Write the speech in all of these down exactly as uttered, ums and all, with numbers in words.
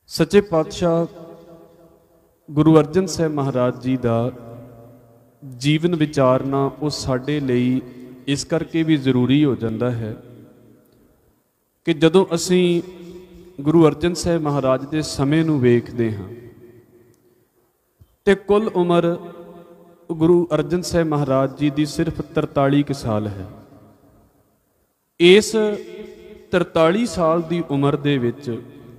सच्चे पातशाह गुरु अर्जन साहब महाराज जी का जीवन विचारना वो साडे लई इस करके भी जरूरी हो जाता है कि जदों असी गुरु अर्जन साहब महाराज के समय नूं वेखदे हां ते कुल उम्र गुरु अर्जन साहब महाराज जी की सिर्फ तरताली क साल है। इस तरताली साल की उम्र दे विच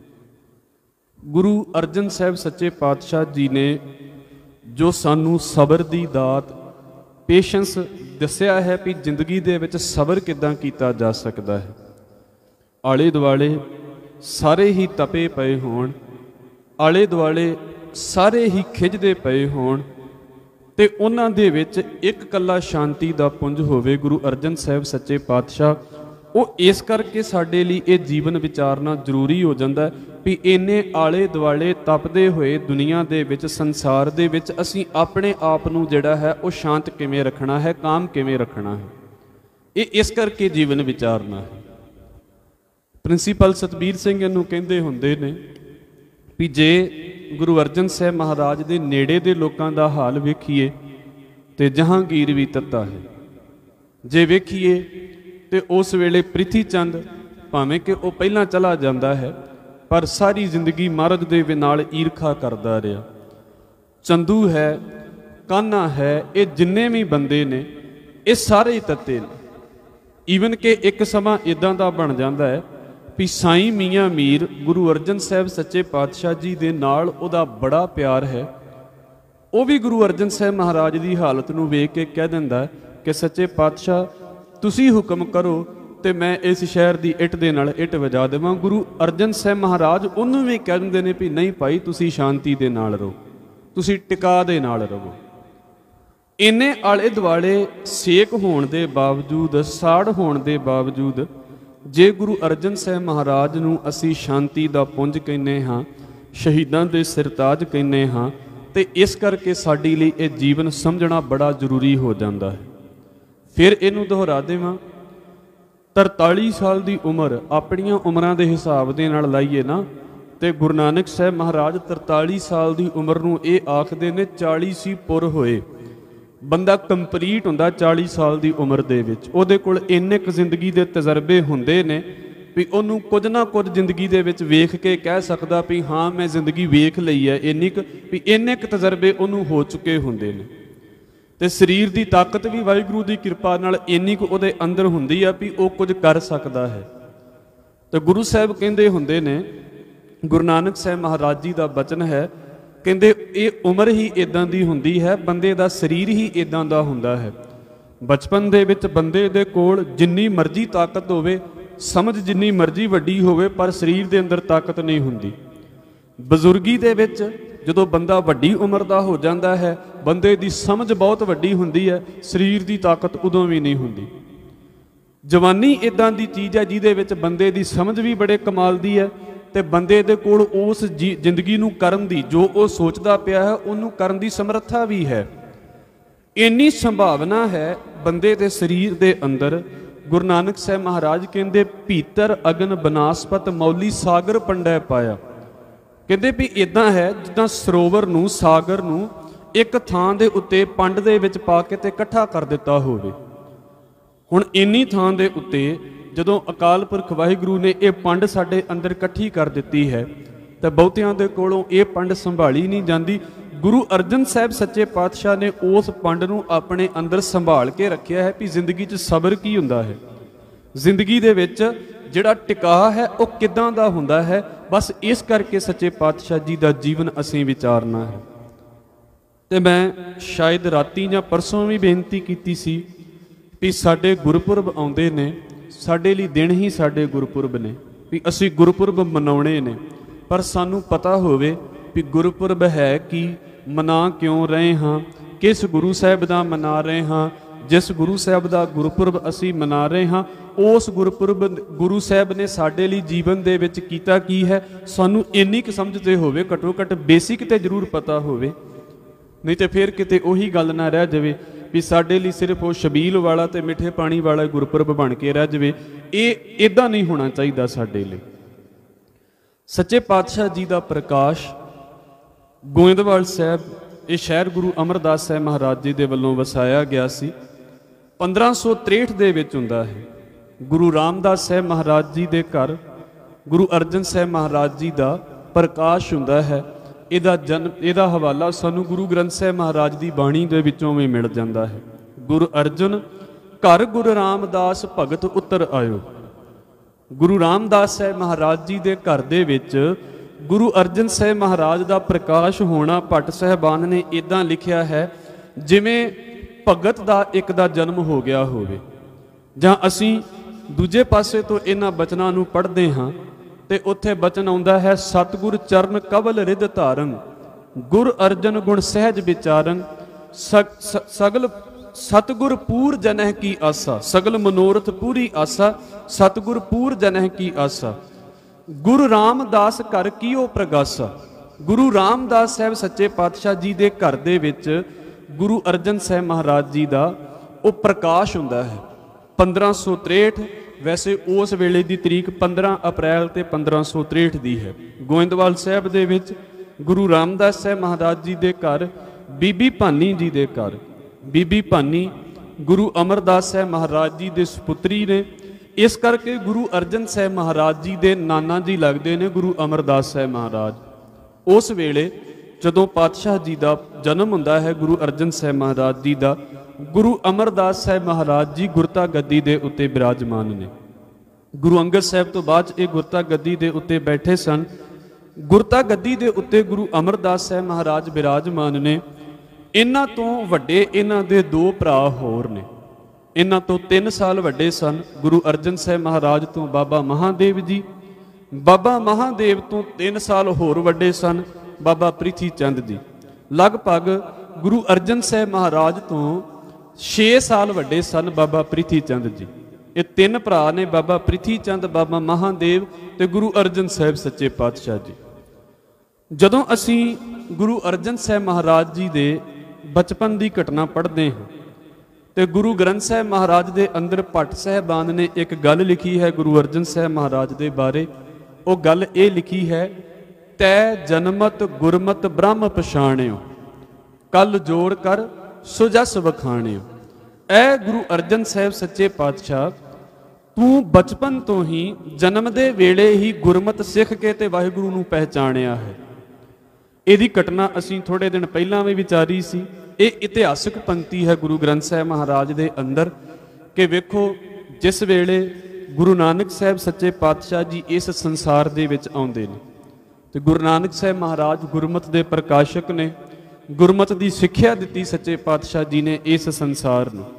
गुरु अर्जन साहब सच्चे पातशाह जी ने जो सानू सबर की दात पेशेंस दस्या है भी जिंदगी दे विच सबर किदां कीता जा सकता है। आले दुआले सारे ही तपे पए होण, आले दुआले सारे ही खिजदे पए होण ते उन्हां दे विच एक कला शांति दा पुंज होवे गुरु अर्जन साहब सच्चे पातशाह। वो इस करके साडे लई ये जीवन विचारना जरूरी हो जाता है भी इन्ने आले दुआले तपदे हुए दुनिया दे विच संसार दे विच असीं अपने आप नूं जिहड़ा है वो शांत किवें रखना है, काम किवें रखना है, ये इस करके जीवन विचारना है। प्रिंसीपल सतबीर सिंह इहनूं कहिंदे हुंदे ने भी जे गुरु अर्जन साहब महाराज दे नेड़े दे लोकां दा हाल वेखीए ते जहांगीर भी तत्ता है, जे वेखीए ते उस वेले प्रिथी चंद भावें कि वह पहला चला जाता है पर सारी जिंदगी महाराज दे नाल ईरखा करता रहा। चंदू है, कान्हा है, ये जिन्ने भी बंदे ने ये सारे ही तत्ते ने। ईवन के एक समा इदां दा बन जाता है भी साईं मियाँ मीर गुरु अर्जन साहब सच्चे पातशाह जी दे नाल उहदा बड़ा प्यार है। वह भी गुरु अर्जन साहब महाराज की हालत नूं वेख के कह दिंदा है कि सच्चे पातशाह तुसी हुक्म करो तो मैं इस शहर की इट दे नाल इट वजा देवां। गुरु अर्जन साहब महाराज उन्होंने भी कह दिंदे ने भी नहीं भाई तुसी शांति दे नाल रहो, तुसी टिका दे नाल रहो। इन्ने आले दुआले सेक होण दे बावजूद, साड़ होण दे बावजूद जे गुरु अर्जन साहब महाराज नूं असी शांति दा पुंज कहने हाँ, शहीदां दे सिरताज कहने हाँ, ते इस करके साडी लई इह जीवन समझना बड़ा जरूरी हो जाता है। फिर इनू दोहरा देवां तरताली साल की उम्र अपनिया उम्रां दे हिसाब दे नाल लाइए ना तो गुरु नानक साहब महाराज तरताली साल की उम्र नूं ये आखदे ने चाली सी पुर होए। बंदा कंप्लीट हुंदा चाली साल की उम्र दे विच, उहदे कोल इन्ने क जिंदगी दे तजर्बे हुंदे ने भी उहनूं कुछ ना कुछ जिंदगी दे विच वेख के कह सकदा भी हाँ मैं जिंदगी वेख लई है, इन्नी क भी इन्ने क तजर्बे उहनूं हो चुके हुंदे ने ते शरीर की ताकत भी वाहिगुरू की कृपा नाल इन्नी को उहदे अंदर हुंदी आ भी वह कुछ कर सकता है। तो गुरु साहब कहंदे हुंदे ने, गुरु नानक साहब महाराज जी का बचन है, कहंदे ये उम्र ही इदां दी हुंदी है, बंदे दा शरीर ही इदां दा हुंदा है। बचपन दे विच बंदे दे कोल जिन्नी मर्जी ताकत होवे, समझ जिन्नी मर्जी वड्डी होवे, पर शरीर दे अंदर ताकत नहीं हुंदी। बजुर्गी दे विच जदों बंदा वड्डी उम्र का हो जाता है, बंदे की समझ बहुत वड्डी हुंदी है, शरीर की ताकत उदों भी नहीं हुंदी। जवानी इदां दी चीज़ है जिहदे विच बंदे की समझ भी बड़े कमाल दी है ते बंदे दे कोल उस जी जिंदगी नूं करन दी जो वो सोचदा पिया है उन्होंने करन दी समर्था भी है। इन्नी संभावना है बंदे दे शरीर दे अंदर। गुरु नानक साहब महाराज कहंदे भीतर अगन बनास्पत मौली सागर पंडै पाया। कहते भी इदां है जिद्दां सरोवर नूं सागर नूं एक थां दे उत्ते पंड दे विच पा के ते इकट्ठा कर दिता होवे। हुण इन्नी थां दे उत्ते जदों अकाल पुरख वाहिगुरू ने ये पंड साडे अंदर इकट्ठी कर दिती है तो बहुतियां दे कोलों ये पंड संभाली नहीं जाती। गुरु अर्जन साहब सच्चे पातशाह ने उस पंड नूं अपने अंदर संभाल के रखिया है भी जिंदगी च सबर की हुंदा है, जिंदगी दे विच जिहड़ा टिका है वह किदां दा हुंदा है। बस इस करके सच्चे पातशाह जी का जीवन असीं विचारना है। तो मैं शायद राती जां परसों भी बेनती कीती सी भी साडे गुरपुरब आउंदे ने, साडे लई दिन ही साडे गुरपुरब ने भी असीं गुरपुरब मनाउणे ने, पर सानूं पता होवे भी गुरपुरब है कि मना क्यों रहे हाँ, किस गुरु साहब दा मना रहे हाँ। जिस गुरु साहब का गुरपुरब असी मना रहे हाँ उस गुरपुरब गुरु साहब ने साडे लई जीवन दे विच कीता की है, सानू इन्नी क समझते होवे, घटो घट बेसिक ते जरूर पता होवे, नहीं तो फिर किते उही गल ना रह जावे भी साडे लई सिर्फ वो छबील वाला ते मिठे पानी वाला गुरपुरब बन के रह जावे। ये इदां नहीं होना चाहिए साडे लई। सच्चे पातशाह जी का प्रकाश गोइंदवाल साहब ये शहर गुरु अमरदास साहब महाराज जी के वलों वसाया गया सी। पंद्रह सौ त्रेहठ दे विच हुंदा है। गुरु रामदास साहब महाराज जी के घर गुरु अर्जन साहब महाराज जी का प्रकाश हुंदा है। इहदा जन्म इहदा हवाला सानू गुरु ग्रंथ साहब महाराज की बाणी दे विचों भी मिल जाता है। गुरु अर्जन घर गुरु रामदास भगत उतर आयो। गुरु रामदास साहब महाराज जी के घर दे विच गुरु अर्जन साहब महाराज का प्रकाश होना भट्ट साहबान ने इदां लिखिया है जिवें भगत का एक दा जन्म हो गया होवे। जां असीं दूजे पासे तो इन्हां बचनां नूं पढ़दे हां ते उत्थे बचन आउंदा है, सतगुर चरण कवल रिद धारन गुर अर्जन गुण सहज विचारन सगल सतगुर पूर जनह की आसा सगल मनोरथ पूरी आसा सतगुर पूर जनह की आसा गुरु रामदास घर कीओ प्रगासा। गुरु रामदास साहब सच्चे पातशाह जी के घर दे विच गुरु अर्जन साहब महाराज जी का वो प्रकाश हुंदा है। पंद्रह सौ त्रेहठ वैसे उस वेले की तरीक पंद्रह अप्रैल ते पंद्रह सौ त्रेहठ की है। गोइंदवाल साहब दे विच गुरु रामदास साहब महाराज जी के घर बीबी भानी जी के घर बीबी भानी गुरु अमरदास साहब महाराज जी के सुपुत्री ने। इस करके गुरु अर्जन साहब महाराज जी के नाना जी लगते हैं गुरु अमरदास साहब महाराज। उस वेले जदों पातशाह जी का जन्म हुंदा है गुरु अर्जन साहब महाराज जी का, गुरु अमरदास साहब महाराज जी गुरता गद्दी के उत्ते विराजमान ने। गुरु अंगद साहब तो बाद ये गुरता गद्दी के उत्ते बैठे सन। गुरता गद्दी के उत्ते गुरु अमरदास साहब महाराज विराजमान ने। इन्हां तो वड्डे इन्हां दे दो भरा होर ने। इन्हां तो तीन साल वड्डे सन गुरु अर्जन साहब महाराज तो बाबा महादेव जी। बाबा महादेव तो तीन साल होर वड्डे सन बाबा प्रिथी चंद जी। लगभग गुरु अर्जन साहब महाराज तो छे साल वड्डे सन बाबा प्रिथी चंद जी। ये तीन भरा ने, बाबा प्रिथी चंद, बाबा महादेव ते गुरु अर्जन साहब सच्चे पातशाह जी। जदों असी गुरु अर्जन साहब महाराज जी दे बचपन की घटना पढ़ते हैं तो गुरु ग्रंथ साहब महाराज के अंदर भट्ट साहबान ने एक गल लिखी है गुरु अर्जन साहब महाराज के बारे। वो गल ये लिखी है, तै जनमत गुरमत ब्रह्म पछाणियो कल जोड़ कर सुजस वखाणियो। ऐ गुरु अर्जन साहब सच्चे पातशाह तू बचपन तो ही जन्म दे वेले ही गुरमत सिख के ते वाहिगुरू नूं पहचानिया है। ਇਹਦੀ घटना असीं थोड़े दिन पहला भी विचारी सी। ये इतिहासक पंक्ति है गुरु ग्रंथ साहब महाराज के अंदर कि वेखो जिस वेले गुरु नानक साहब सच्चे पातशाह जी इस संसार दे विच आउंदे ने ते गुरु नानक साहब महाराज गुरमत के प्रकाशक ने। गुरमत की सिक्ख्या दिती सच्चे पातशाह जी ने इस संसार नूं।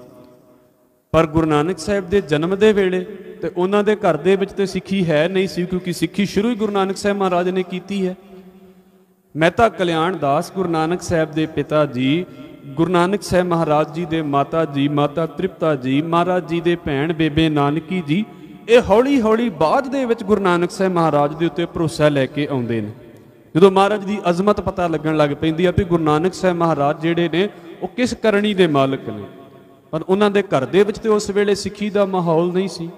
पर गुरु नानक साहब के जन्म के वेले ते उन्हां दे घर दे विच ते सिੱਖੀ है नहीं सी, क्योंकि सिੱਖੀ शुरू ही गुरु नानक साहब महाराज ने की है। ਮਹਿਤਾ कल्याण दास गुरु नानक साहब के पिता जी, गुरु नानक साहब महाराज जी के माता जी माता तृप्ता जी, महाराज जी के भैन बेबे नानकी जी, ये हौली हौली बाद दे विच गुरु नानक साहब महाराज के उत्ते भरोसा लैके आउंदे ने। जदों महाराज की अजमत पता लगन लग पैंदी है भी गुरु नानक साहब महाराज जिहड़े ने वो किस करनी के मालक ने। पर उन्हां दे घर दे विच ते उस वेले सिੱਖੀ का माहौल नहीं सी।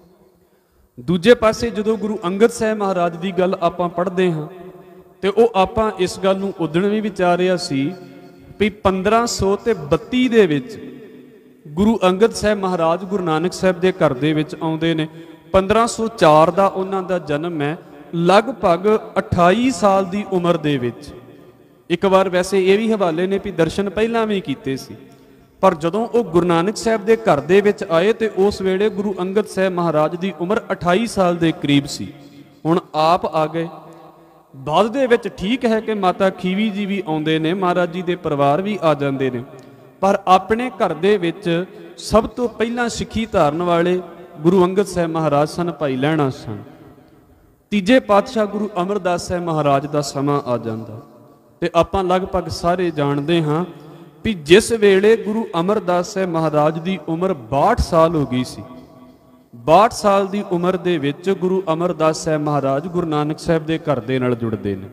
दूजे पासे जदों गुरु अंगद साहब महाराज की गल आपां पढ़दे हां तो वो आपां इस गल नूं उदण भी विचारिया सी भी पंद्रह सौ ते बत्ती दे विच गुरु अंगद साहब महाराज गुरु नानक साहब के घर दे विच आउंदे ने। पंद्रह सौ चार का उन्हां दा जन्म है। लगभग अठाई साल की उम्र दे विच एक बार वैसे ये भी हवाले ने भी दर्शन पहला भी कीते सी, पर जदों वो गुरु नानक साहब के घर दे विच आए तो उस वेले गुरु अंगद साहब महाराज की उम्र अठाई साल के करीब सी। हुण आप आ गए बाद दे विच ठीक है कि माता खीवी जी भी आउंदे ने, महाराज जी के परिवार भी आ जाते हैं, पर अपने घर दे विच सब तो पहला सिੱਖੀ धारण वाले गुरु अंगद साहब महाराज सन, भाई लहणा सन। तीजे पातशाह गुरु अमरदास साहब महाराज का समा आ जाता ते आपां लगभग सारे जानते हाँ भी जिस वेले गुरु अमरदास साहब महाराज की उम्र बाहठ साल हो गई सी। बाहठ साल की उम्र दे विच गुरु अमरदास साहब महाराज गुरु नानक साहब के घर दे नाल जुड़ते हैं।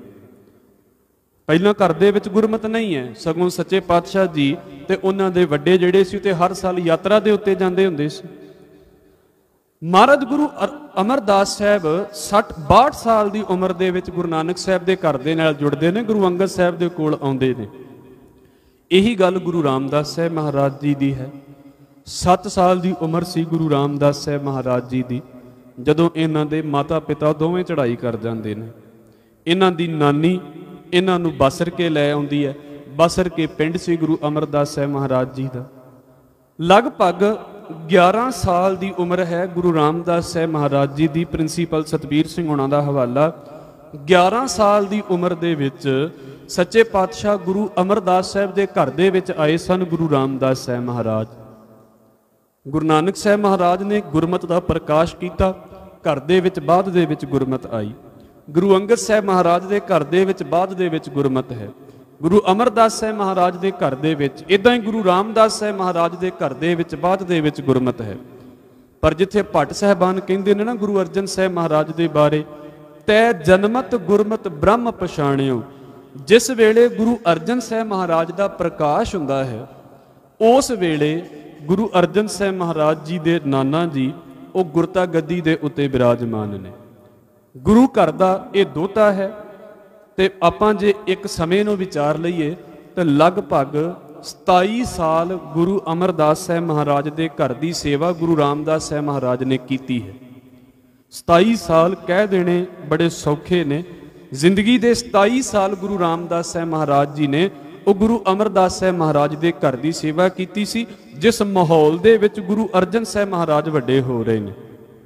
पहला घर दे विच गुरमत नहीं है, सगों सच्चे पातशाह जी ते उन्हां दे वड्डे जिहड़े सी ते हर साल यात्रा दे उत्ते जांदे हुंदे सी। महाराज गुरु अमरदास साहब सठ बाहठ साल की उम्र दे विच गुरु नानक साहब के घर दे नाल जुड़ते हैं, गुरु अंगद साहब के कोल आउंदे ने। यही गल गुरु रामदास साहब महाराज जी की है। सत्त साल की उम्र सी गुरु रामदास साहब महाराज जी की जदों इन्हां दे माता पिता दोवें चढ़ाई कर जाते हैं। इन्हां दी नानी इन्हां नूं बसर के लै आउंदी है। बसर के पिंड सी गुरु अमरदास साहब महाराज जी का। लगभग ग्यारह साल की उम्र है गुरु रामदास साहब महाराज जी की। प्रिंसीपल सतबीर सिंह होना का हवाला, ग्यारह साल की उम्र दे विच सच्चे पातशाह गुरु अमरदास साहब के घर दे विच आए सन गुरु रामदास साहब महाराज। गुरु नानक साहब महाराज ने गुरमत का प्रकाश किया, घर दे विच बाद दे विच गुरमत आई। गुरु अंगद साहब महाराज के घर दे विच बाद दे विच गुरमत है। गुरु अमरदास साहब महाराज के घर दे विच इदां ही गुरु रामदास साहब महाराज के घर दे विच बाद दे विच गुरमत है। पर जिथे भट्ट साहबान कहते हैं ना गुरु अर्जन साहब महाराज के बारे, तै जन्मत गुरमत ब्रह्म पछाणियो। जिस वेले गुरु अर्जन साहब महाराज का प्रकाश हुंदा है, उस वेले गुरु अर्जन साहब महाराज जी के नाना जी वो गुरता गद्दी के उत्ते विराजमान ने। गुरु घर का ये दोता है। तो आपां जे एक समय नूं विचार लईए तो लगभग सताई साल गुरु अमरदास साहब महाराज के घर की सेवा गुरु रामदास साहब महाराज ने की है। सताई साल कह देने बड़े सौखे ने। जिंदगी के सताई साल गुरु रामदास साहब महाराज जी ने वो गुरु अमरदास साहब महाराज के घर की सेवा की सी, जिस माहौल दे विच गुरु अर्जन साहब महाराज वड्डे हो रहे हैं।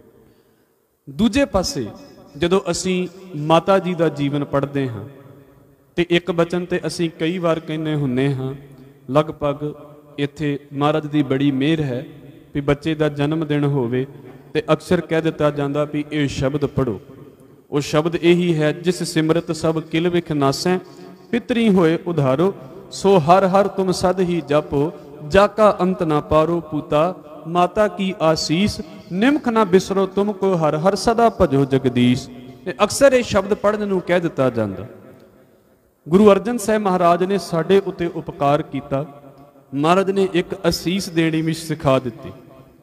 दूजे पासे जदों असी माता जी का जीवन पढ़ते हाँ तो एक बचन तो असी कई बार कहने हुन्ने हाँ, लगभग इत्थे महाराज की बड़ी मेहर है भी बच्चे का जन्मदिन होवे ते अक्सर कह दिता जाता भी ये शब्द पढ़ो। वो शब्द यही है, जिस सिमरत सब किल विख नासै पितरी होए उधारो, सो हर हर तुम सद ही जपो, जाका अंत ना पारो पूता, माता की आसीस निमख ना बिसरो तुमको हर हर सदा भजो जगदीश। अक्सर ये शब्द पढ़ने नूं कह दिता जाता। गुरु अर्जन साहब महाराज ने साडे उत्ते उपकार किया। महाराज ने एक असीस देनी भी सिखा दी।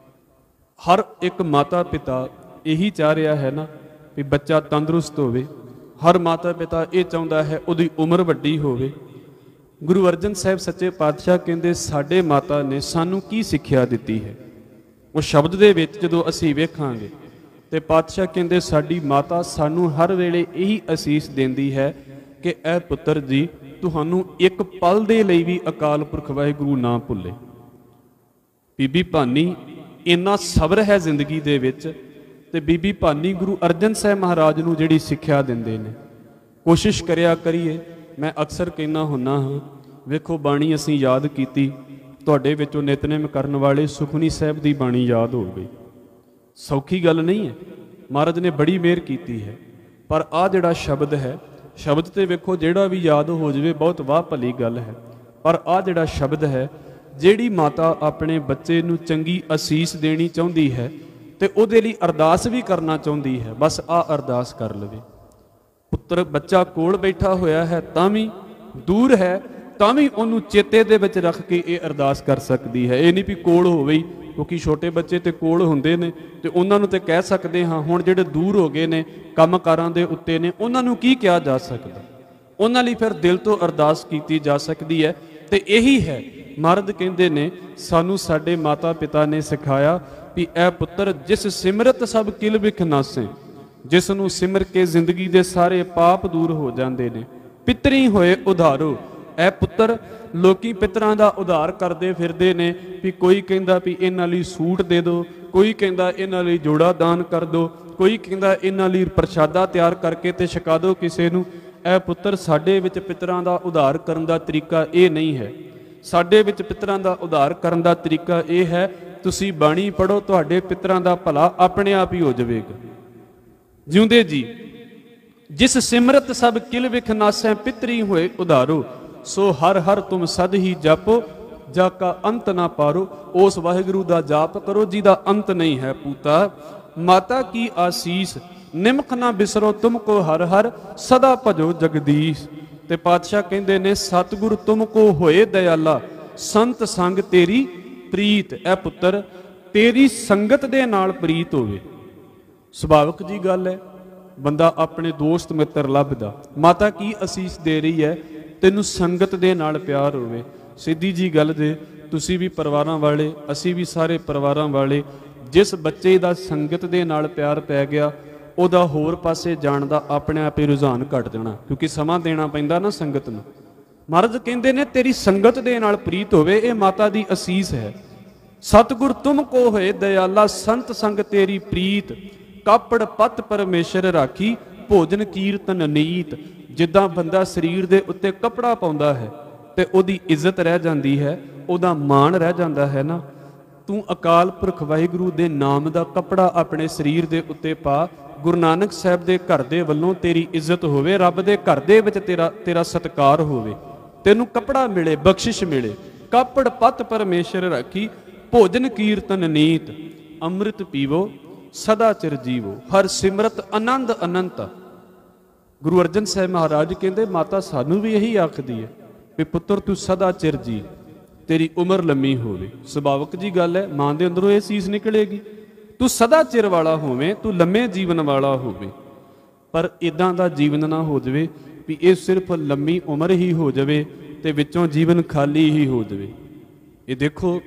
हर एक माता पिता यही चाह रहा है ना भी बच्चा तंदुरुस्त होवे। हर माता पिता ये चाहता है उहदी उम्र वड्डी होवे। गुरु अर्जन साहब सच्चे पातशाह कहते साडे माता ने सानू की सिक्ख्या दी है। वो शब्द दे विच जदों असीं वेखांगे ते पातशाह कहते साडी माता सानू हर वेले यही असीस देंदी है कि ऐ पुत्र जी तुहानू एक पल दे लई भी अकाल पुरख वाहिगुरू ना भुले। बीबी भानी इन्ना सबर है जिंदगी दे विच ते बीबी भानी गुरु अर्जन साहब महाराज नू जिहड़ी सिक्ख्या दिंदे ने। कोशिश करिया करिए। मैं अक्सर कहना हुन्ना हाँ, वेखो बाणी असीं याद कीती, तुहाडे विचों नितनेम करन वाले सुखमनी साहब की बाणी याद हो गई। सौखी गल नहीं है, महाराज ने बड़ी मेहर की है। पर आ जिहड़ा शब्द है, शब्द तो वेखो जिहड़ा भी याद हो जाए बहुत वाह भली गल है। पर आ जिहड़ा शब्द है, जिहड़ी माता अपने बच्चे नूं चंगी असीस देनी चाहुंदी है तो उहदे लई अरदास भी करना चाहुंदी है, बस आ अरदास कर लवे। पुत्र बच्चा कोल बैठा होया है तां भी, दूर है तां भी उहनूं चेते दे विच रख के ये अरदास कर सकती है। ये नहीं भी कोल होवे, क्योंकि छोटे बच्चे तो कोल हुंदे ने ते उहनां नूं ते कह सकते हाँ। हुण जिहड़े दूर हो गए ने काम कारां दे उत्ते ने, उहनां नूं की कहा जा सकदा, उहनां लई फिर दिल तो अरदास कीती जा सकती है। ते यही है महाराज कहंदे ने सानू साडे माता पिता ने सिखाया भी ऐ पुत्र जिस सिमरत सब किल विख नासे, जिस नूं सिमर के जिंदगी दे सारे पाप दूर हो जाते हैं। पितरी होए उधारो, ऐ पुत्र लोकी पितरां दा उधार करते फिरदे ने भी कोई कहंदा भी इन्हां लई सूट दे दो, कोई कहंदा इन्हां लई जोड़ा दान कर दो, कोई कहंदा इन्हां लई प्रशादा तैयार करके ते छका दो किसे नूं। ऐ पुत्र साडे विच पितरां दा उधार करन दा तरीका ये नहीं है। साडे विच पितरां दा उधार करन दा तरीका ये है, तुसीं बाणी पढ़ो, तुहाडे पितरां दा भला अपने आप ही हो जावेगा। जिउंदे जी जिस सिमरत सब किल विख नासै पितरी होए उधारो, सो हर हर तुम सद ही जपो, जाका अंत ना पारो। उस वाहिगुरू दा जाप करो जिहदा अंत नहीं है पूता। माता की आसीस निमख ना बिसरो तुमको हर हर, सदा भजो जगदीश। ते पातशाह कहंदे ने सतगुर तुमको होए दयाला, संत संग तेरी प्रीत। ऐ पुत्र तेरी संगत दे नाल प्रीत होवे। सुभाविक जी गल है, बंदा अपने दोस्त मित्र लभदा, माता की असीस दे रही है, तैनूं संगत दे नाल प्यार होवे। सीधी जी गल जे तुसीं भी परिवारां वाले, असीं भी सारे परिवारां वाले, जिस बच्चे दा संगत दे नाल प्यार पै गया ਉਹਦਾ ਹੋਰ ਪਾਸੇ ਜਾਣ ਦਾ ਆਪਣੇ ਆਪ ਹੀ ਰੁਝਾਨ ਘਟ ਜਾਣਾ, ਕਿਉਂਕਿ ਸਮਾਂ ਦੇਣਾ ਪੈਂਦਾ ਨਾ ਸੰਗਤ ਨੂੰ। ਮਹਾਰਾਜ ਕਹਿੰਦੇ ਨੇ ਤੇਰੀ ਸੰਗਤ ਦੇ ਨਾਲ ਪ੍ਰੀਤ ਹੋਵੇ, ਇਹ ਮਾਤਾ ਦੀ ਅਸੀਸ ਹੈ। ਸਤਿਗੁਰ ਤੁਮ ਕੋ ਹੋਏ ਦਇਆਲਾ, ਸੰਤ ਸੰਗ ਤੇਰੀ ਪ੍ਰੀਤ, ਕਾਪੜ ਪੱਤ ਪਰਮੇਸ਼ਰ ਰਾਖੀ, ਭੋਜਨ ਕੀਰਤਨ ਨੀਤ। ਜਿੱਦਾਂ ਬੰਦਾ ਸਰੀਰ ਦੇ ਉੱਤੇ ਕੱਪੜਾ ਪਾਉਂਦਾ ਹੈ ਤੇ ਉਹਦੀ ਇੱਜ਼ਤ ਰਹਿ ਜਾਂਦੀ ਹੈ, ਉਹਦਾ ਮਾਣ ਰਹਿ ਜਾਂਦਾ ਹੈ ਨਾ, ਤੂੰ ਅਕਾਲ ਪੁਰਖ ਵਾਹਿਗੁਰੂ ਦੇ ਨਾਮ ਦਾ ਕੱਪੜਾ ਆਪਣੇ ਸਰੀਰ ਦੇ ਉੱਤੇ ਪਾ। ਗੁਰੂ ਨਾਨਕ ਸਾਹਿਬ ਦੇ ਘਰ ਦੇ ਵੱਲੋਂ ਤੇਰੀ ਇੱਜ਼ਤ ਹੋਵੇ, ਰੱਬ ਦੇ ਘਰ ਦੇ ਵਿੱਚ ਤੇਰਾ ਤੇਰਾ ਸਤਿਕਾਰ ਹੋਵੇ, ਤੈਨੂੰ ਕੱਪੜਾ ਮਿਲੇ, ਬਖਸ਼ਿਸ਼ ਮਿਲੇ। ਕਾਪੜ ਪੱਤ ਪਰਮੇਸ਼ਰ ਰਾਖੀ, ਭੋਜਨ ਕੀਰਤਨ ਨੀਤ, ਅੰਮ੍ਰਿਤ ਪੀਵੋ ਸਦਾ ਚਿਰ ਜੀਵੋ, ਹਰ ਸਿਮਰਤ ਆਨੰਦ ਅਨੰਤ। ਗੁਰੂ ਅਰਜਨ ਸਾਹਿਬ ਮਹਾਰਾਜ ਕਹਿੰਦੇ ਮਾਤਾ ਸਾਨੂੰ ਵੀ ਇਹੀ ਆਖਦੀ ਹੈ ਵੀ ਪੁੱਤਰ ਤੂੰ ਸਦਾ ਚਿਰ ਜੀ, ਤੇਰੀ ਉਮਰ ਲੰਮੀ ਹੋਵੇ। ਸੁਭਾਵਿਕ ਜੀ ਗੱਲ ਹੈ, ਮਾਂ ਦੇ ਅੰਦਰੋਂ ਇਹ ਚੀਜ਼ ਨਿਕਲੇਗੀ, ਤੂੰ ਸਦਾ ਚਿਰ ਵਾਲਾ ਹੋਵੇਂ, ਤੂੰ ਲੰਮੇ ਜੀਵਨ ਵਾਲਾ ਹੋਵੇ। ਪਰ ਇਦਾਂ ਦਾ ਜੀਵਨ ਨਾ ਹੋ ਜਾਵੇ ਵੀ ਇਹ ਸਿਰਫ ਲੰਮੀ ਉਮਰ ਹੀ ਹੋ ਜਾਵੇ ਤੇ ਵਿੱਚੋਂ ਜੀਵਨ ਖਾਲੀ ਹੀ ਹੋ ਜਾਵੇ। ਇਹ ਦੇਖੋ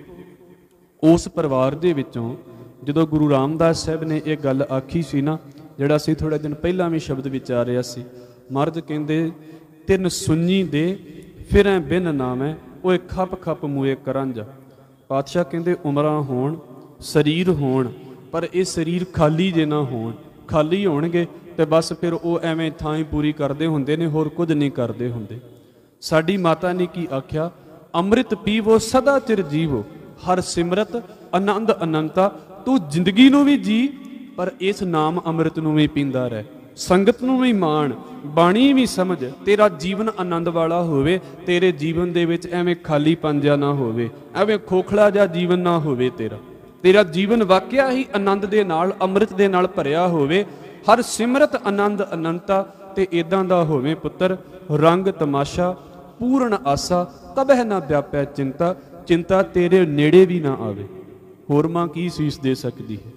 ਉਸ ਪਰਿਵਾਰ ਦੇ ਵਿੱਚੋਂ ਜਦੋਂ ਗੁਰੂ ਰਾਮਦਾਸ ਸਾਹਿਬ ਨੇ ਇਹ ਗੱਲ ਆਖੀ ਸੀ ਨਾ, ਜਿਹੜਾ ਅਸੀਂ ਥੋੜੇ ਦਿਨ ਪਹਿਲਾਂ ਵੀ ਸ਼ਬਦ ਵਿਚਾਰਿਆ ਸੀ, ਮਰਦ ਕਹਿੰਦੇ ਤਿੰਨ ਸੁੰਨੀ ਦੇ ਫਿਰੈਂ ਬਿਨ ਨਾਮੈ, ਉਹ ਖੱਪ ਖੱਪ ਮੂਏ ਕਰੰਜ। ਪਾਤਸ਼ਾਹ ਕਹਿੰਦੇ ਉਮਰਾਂ ਹੋਣ, ਸਰੀਰ ਹੋਣ, ਪਰ ਇਹ ਸਰੀਰ ਖਾਲੀ ਜੇ ਨਾ ਹੋਣ, ਖਾਲੀ ਹੋਣਗੇ ਤੇ ਬਸ ਫਿਰ ਉਹ ਐਵੇਂ ਥਾਂ ਹੀ ਪੂਰੀ ਕਰਦੇ ਹੁੰਦੇ ਨੇ, ਹੋਰ ਕੁਝ ਨਹੀਂ ਕਰਦੇ ਹੁੰਦੇ। ਸਾਡੀ ਮਾਤਾ ਨੇ ਕੀ ਆਖਿਆ, ਅੰਮ੍ਰਿਤ ਪੀਵੋ ਸਦਾ ਚਿਰ ਜੀਵੋ, ਹਰ ਸਿਮਰਤ ਆਨੰਦ ਅਨੰਤਾ। ਤੂੰ ਜ਼ਿੰਦਗੀ ਨੂੰ ਵੀ ਜੀ, ਪਰ ਇਸ ਨਾਮ ਅੰਮ੍ਰਿਤ ਨੂੰ ਵੀ ਪੀਂਦਾ ਰਹਿ, ਸੰਗਤ ਨੂੰ ਵੀ ਮਾਣ, ਬਾਣੀ ਵੀ ਸਮਝ, ਤੇਰਾ ਜੀਵਨ ਆਨੰਦ ਵਾਲਾ ਹੋਵੇ। ਤੇਰੇ ਜੀਵਨ ਦੇ ਵਿੱਚ ਐਵੇਂ ਖਾਲੀ ਪੰਜਾ ਨਾ ਹੋਵੇ, ਐਵੇਂ ਖੋਖਲਾ ਜਿਹਾ ਜੀਵਨ ਨਾ ਹੋਵੇ ਤੇਰਾ। ਤੇਰਾ ਜੀਵਨ ਵਾਕਿਆ ਹੀ ਆਨੰਦ ਦੇ ਨਾਲ, ਅੰਮ੍ਰਿਤ ਦੇ ਨਾਲ ਭਰਿਆ ਹੋਵੇ, ਹਰ ਸਿਮਰਤ ਆਨੰਦ ਅਨੰਤਾ। ਤੇ ਇਦਾਂ ਦਾ ਹੋਵੇ ਪੁੱਤਰ, ਰੰਗ ਤਮਾਸ਼ਾ ਪੂਰਨ ਆਸਾ, ਕਬਹਿ ਨਾ ਵਿਆਪੈ ਚਿੰਤਾ, ਚਿੰਤਾ ਤੇਰੇ ਨੇੜੇ ਵੀ ਨਾ ਆਵੇ। ਹੋਰ ਮਾਂ ਕੀ ਸੀਸ ਦੇ ਸਕਦੀ ਹੈ?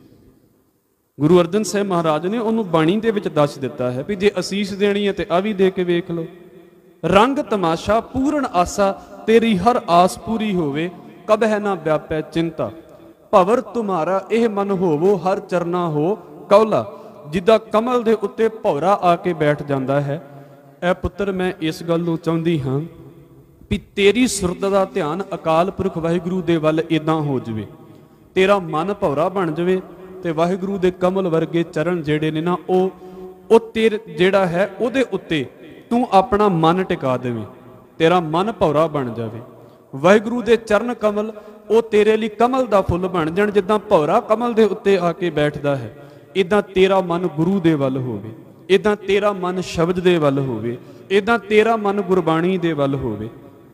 ਗੁਰੂ ਅਰਜਨ ਸਾਹਿਬ ਮਹਾਰਾਜ ਨੇ ਉਹਨੂੰ ਬਾਣੀ ਦੇ ਵਿੱਚ ਦੱਸ ਦਿੱਤਾ ਹੈ ਵੀ ਜੇ ਅਸੀਸ ਦੇਣੀ ਹੈ ਤੇ ਆ ਵੀ ਦੇ ਕੇ ਵੇਖ ਲਓ। ਰੰਗ ਤਮਾਸ਼ਾ ਪੂਰਨ ਆਸਾ, ਤੇਰੀ ਹਰ ਆਸ ਪੂਰੀ ਹੋਵੇ, ਕਬਹਿ ਨਾ ਵਿਆਪੈ ਚਿੰਤਾ। ਭਵਰ ਤੁਮਾਰਾ ਇਹ ਮਨ ਹੋਵੋ, ਹਰ ਚਰਨਾ ਹੋ ਕੌਲਾ। ਜਿੱਦਾਂ ਕਮਲ ਦੇ ਉੱਤੇ ਭੌਰਾ ਆ ਕੇ ਬੈਠ ਜਾਂਦਾ ਹੈ, ਇਹ ਪੁੱਤਰ ਮੈਂ ਇਸ ਗੱਲ ਨੂੰ ਚਾਹੁੰਦੀ ਹਾਂ ਵੀ ਤੇਰੀ ਸੁਰਤ ਦਾ ਧਿਆਨ ਅਕਾਲ ਪੁਰਖ ਵਾਹਿਗੁਰੂ ਦੇ ਵੱਲ ਇਦਾਂ ਹੋ ਜਾਵੇ, ਤੇਰਾ ਮਨ ਭੌਰਾ ਬਣ ਜਾਵੇ ਤੇ ਵਾਹਿਗੁਰੂ ਦੇ ਕਮਲ ਵਰਗੇ ਚਰਨ ਜਿਹੜੇ ਨੇ ਨਾ, ਉਹ ਉਹ ਤੇਰੇ ਜਿਹੜਾ ਹੈ ਉਹਦੇ ਉੱਤੇ ਤੂੰ ਆਪਣਾ ਮਨ ਟਿਕਾ ਦੇਵੇਂ, ਤੇਰਾ ਮਨ ਭੌਰਾ ਬਣ ਜਾਵੇ। ਵਾਹਿਗੁਰੂ ਦੇ ਚਰਨ ਕਮਲ ਉਹ ਤੇਰੇ ਲਈ ਕਮਲ ਦਾ ਫੁੱਲ ਬਣ ਜਾਣ। ਜਿੱਦਾਂ ਭੌਰਾ ਕਮਲ ਦੇ ਉੱਤੇ ਆ ਕੇ ਬੈਠਦਾ ਹੈ, ਇਦਾਂ ਤੇਰਾ ਮਨ ਗੁਰੂ ਦੇ ਵੱਲ ਹੋਵੇ, ਇਦਾਂ ਤੇਰਾ ਮਨ ਸ਼ਬਦ ਦੇ ਵੱਲ ਹੋਵੇ, ਇਦਾਂ ਤੇਰਾ ਮਨ ਗੁਰਬਾਣੀ ਦੇ ਵੱਲ ਹੋਵੇ।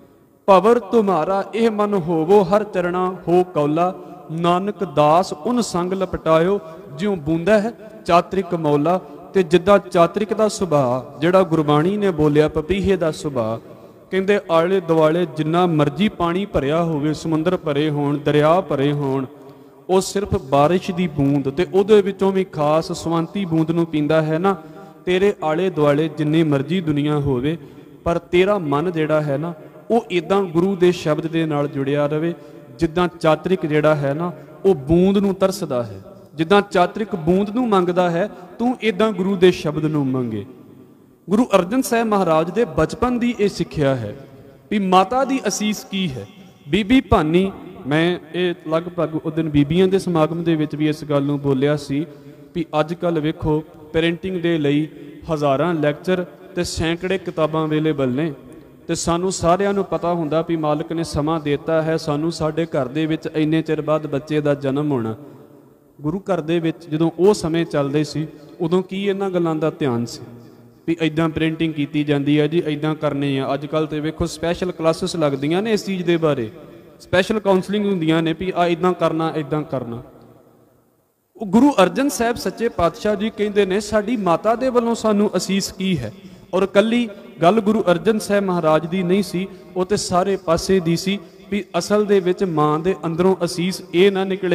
ਭਵਰ ਤੁਮਾਰਾ ਇਹ ਮਨ ਹੋਵੋ, ਹਰ ਚਰਣਾ ਹੋ ਕੌਲਾ। ਨਾਨਕ ਦਾਸ ਉਨ ਸੰਗ ਲਪਟਾਇਓ, ਜਿਉਂ ਬੂੰਦਾ ਹੈ ਚਾਤਰਿਕ ਮੌਲਾ। ਤੇ ਜਿੱਦਾਂ ਚਾਤਰਿਕ ਦਾ ਸੁਭਾਅ ਜਿਹੜਾ ਗੁਰਬਾਣੀ ਨੇ ਬੋਲਿਆ, ਪਪੀਹੇ ਦਾ ਸੁਭਾਅ, ਕਹਿੰਦੇ ਆਲੇ ਦੁਆਲੇ ਜਿੰਨਾ ਮਰਜ਼ੀ ਪਾਣੀ ਭਰਿਆ ਹੋਵੇ, ਸਮੁੰਦਰ ਭਰੇ ਹੋਣ, ਦਰਿਆ ਭਰੇ ਹੋਣ, ਉਹ ਸਿਰਫ ਬਾਰਿਸ਼ ਦੀ ਬੂੰਦ ਤੇ ਉਹਦੇ ਵਿੱਚੋਂ ਵੀ ਖਾਸ ਸਵੰਤੀ ਬੂੰਦ ਨੂੰ ਪੀਂਦਾ ਹੈ ਨਾ। ਤੇਰੇ ਆਲੇ ਦੁਆਲੇ ਜਿੰਨੀ ਮਰਜ਼ੀ ਦੁਨੀਆ ਹੋਵੇ, ਪਰ ਤੇਰਾ ਮਨ ਜਿਹੜਾ ਹੈ ਨਾ, ਉਹ ਇਦਾਂ ਗੁਰੂ ਦੇ ਸ਼ਬਦ ਦੇ ਨਾਲ ਜੁੜਿਆ ਰਵੇ। ਜਿੱਦਾਂ ਚਾਤਰਿਕ ਜਿਹੜਾ ਹੈ ਨਾ, ਉਹ ਬੂੰਦ ਨੂੰ ਤਰਸਦਾ ਹੈ, ਜਿੱਦਾਂ ਚਾਤਰਿਕ ਬੂੰਦ ਨੂੰ ਮੰਗਦਾ ਹੈ, ਤੂੰ ਇਦਾਂ ਗੁਰੂ ਦੇ ਸ਼ਬਦ ਨੂੰ ਮੰਗੇ। ਗੁਰੂ ਅਰਜਨ ਸਾਹਿਬ ਮਹਾਰਾਜ ਦੇ ਬਚਪਨ ਦੀ ਇਹ ਸਿੱਖਿਆ ਹੈ ਵੀ ਮਾਤਾ ਦੀ ਅਸੀਸ ਕੀ ਹੈ। ਬੀਬੀ ਭਾਨੀ, ਮੈਂ ਇਹ ਲਗਭਗ ਉਸ ਦਿਨ ਬੀਬੀਆਂ ਦੇ ਸਮਾਗਮ ਦੇ ਵਿੱਚ ਵੀ ਇਸ ਗੱਲ ਨੂੰ ਬੋਲਿਆ ਸੀ ਵੀ ਅੱਜ ਕੱਲ੍ਹ ਵੇਖੋ ਪੇਰੈਂਟਿੰਗ ਦੇ ਲਈ ਹਜ਼ਾਰਾਂ ਲੈਕਚਰ ਤੇ ਸੈਂਕੜੇ ਕਿਤਾਬਾਂ ਅਵੇਲੇਬਲ ਨੇ, ਤੇ ਸਾਨੂੰ ਸਾਰਿਆਂ ਨੂੰ ਪਤਾ ਹੁੰਦਾ ਵੀ ਮਾਲਕ ਨੇ ਸਮਾਂ ਦਿੱਤਾ ਹੈ ਸਾਨੂੰ ਸਾਡੇ ਘਰ ਦੇ ਵਿੱਚ ਇੰਨੇ ਚਿਰ ਬਾਅਦ ਬੱਚੇ ਦਾ ਜਨਮ ਹੋਣਾ। ਗੁਰੂ ਘਰ ਦੇ ਵਿੱਚ ਜਦੋਂ ਉਹ ਸਮੇਂ ਚੱਲਦੇ ਸੀ, ਉਦੋਂ ਕੀ ਇਹਨਾਂ ਗੱਲਾਂ ਦਾ ਧਿਆਨ ਸੀ ਵੀ ਇੱਦਾਂ ਪ੍ਰਿੰਟਿੰਗ ਕੀਤੀ ਜਾਂਦੀ ਹੈ ਜੀ, ਇੱਦਾਂ ਕਰਨੀ ਆ। ਅੱਜ ਕੱਲ੍ਹ ਤੇ ਵੇਖੋ ਸਪੈਸ਼ਲ ਕਲਾਸਿਸ ਲੱਗਦੀਆਂ ਨੇ ਇਸ ਚੀਜ਼ ਦੇ ਬਾਰੇ, ਸਪੈਸ਼ਲ ਕਾਉਂਸਲਿੰਗ ਹੁੰਦੀਆਂ ਨੇ ਵੀ ਆ ਇੱਦਾਂ ਕਰਨਾ, ਇੱਦਾਂ ਕਰਨਾ। ਉਹ ਗੁਰੂ ਅਰਜਨ ਸਾਹਿਬ ਸੱਚੇ ਪਾਤਸ਼ਾਹ ਜੀ ਕਹਿੰਦੇ ਨੇ ਸਾਡੀ ਮਾਤਾ ਦੇ ਵੱਲੋਂ ਸਾਨੂੰ ਅਸੀਸ ਕੀ ਹੈ। ਔਰ ਕੱਲੀ ਗੱਲ ਗੁਰੂ ਅਰਜਨ ਸਾਹਿਬ ਮਹਾਰਾਜ ਦੀ ਨਹੀਂ ਸੀ, ਉਹ ਤੇ ਸਾਰੇ ਪਾਸੇ ਦੀ ਸੀ ਵੀ ਅਸਲ ਦੇ ਵਿੱਚ ਮਾਂ ਦੇ ਅੰਦਰੋਂ ਅਸੀਸ ਇਹ ਨਾ ਨਿਕਲੇ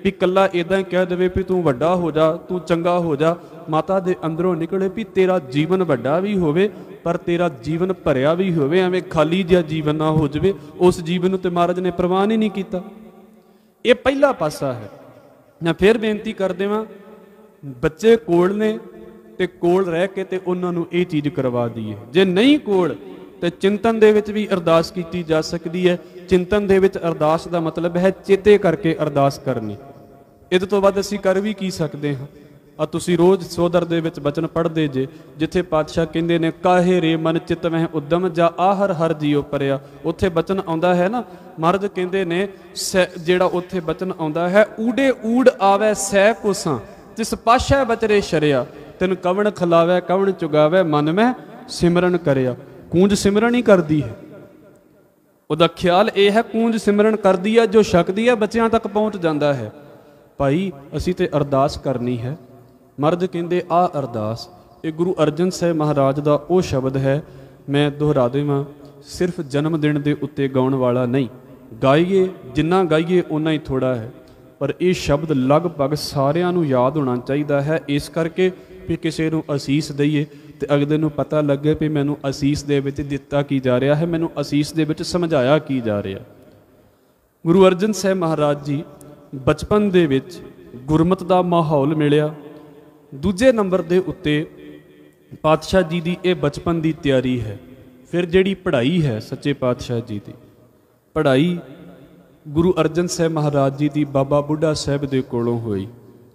भी कला इदां कह देवे भी तू वड्डा हो जा, तू चंगा हो जा। माता दे अंदरों निकले भी तेरा जीवन वड्डा भी होवे पर तेरा जीवन भरिया भी होवे, एवें खाली जिहा जीवन ना हो जाए। उस जीवन नूं ते महाराज ने प्रवान ही नहीं किया। ये पहला पासा है। मैं फिर बेनती कर देवां, बच्चे कोल ने ते कोल रह के ते उन्हां नूं ये चीज़ करवा दईए। जे नहीं कोल तो चिंतन दे विच भी अरदास की जा सकती है। चिंतन दे विच अरदास का मतलब है चेते करके अरदास करनी। इहदे तो वध असीं कर भी की सकते हाँ। आ तुसीं रोज़ सोदर दे विच बचन पढ़दे जे, जिथे पातशाह कहंदे ने काहे रे मन चित वह उद्यम जा आहर हर जियो परिया, उत्थे बचन आउंदा है ना। महाराज कहंदे ने सै जिहड़ा उत्थे बचन आउंदा है, ऊडे ऊड आवे सै कोसां जिस पाशा बचरे शरिया, तिन कवण खिलावे कवण चुगावे मन में सिमरन करिया। कूंज सिमरन ही करदी है, उहदा ख्याल यह है कूंज सिमरन करदी है जो शकदी है बच्चों तक पहुँच जाता है। भाई असी तो अरदास करनी है। मर्द कहते आ अरदास, ये गुरु अर्जन साहिब महाराज का वो शब्द है। मैं दोहरा देवां, सिर्फ जन्मदिन के उत्ते गाउण वाला नहीं, गाइए जिन्ना गाइए उन्ना ही थोड़ा है, पर यह शब्द लगभग सारिਆਂ ਨੂੰ याद होना चाहिए है। इस करके भी किसी को असीस दईए तो अगले नूं पता लगे भी मैनू असीस दे विच दिता की जा रहा है, मैनू असीस दे विच समझाया की जा रहा। गुरु अर्जन साहिब महाराज जी बचपन दे विच गुरमत का माहौल मिलिया। दूजे नंबर के उत्ते पातशाह जी की यह बचपन की तैयारी है। फिर जिहड़ी पढ़ाई है सच्चे पातशाह जी की पढ़ाई गुरु अर्जन साहिब महाराज जी की बाबा बुढ़ा साहिब दे कोलों हुई।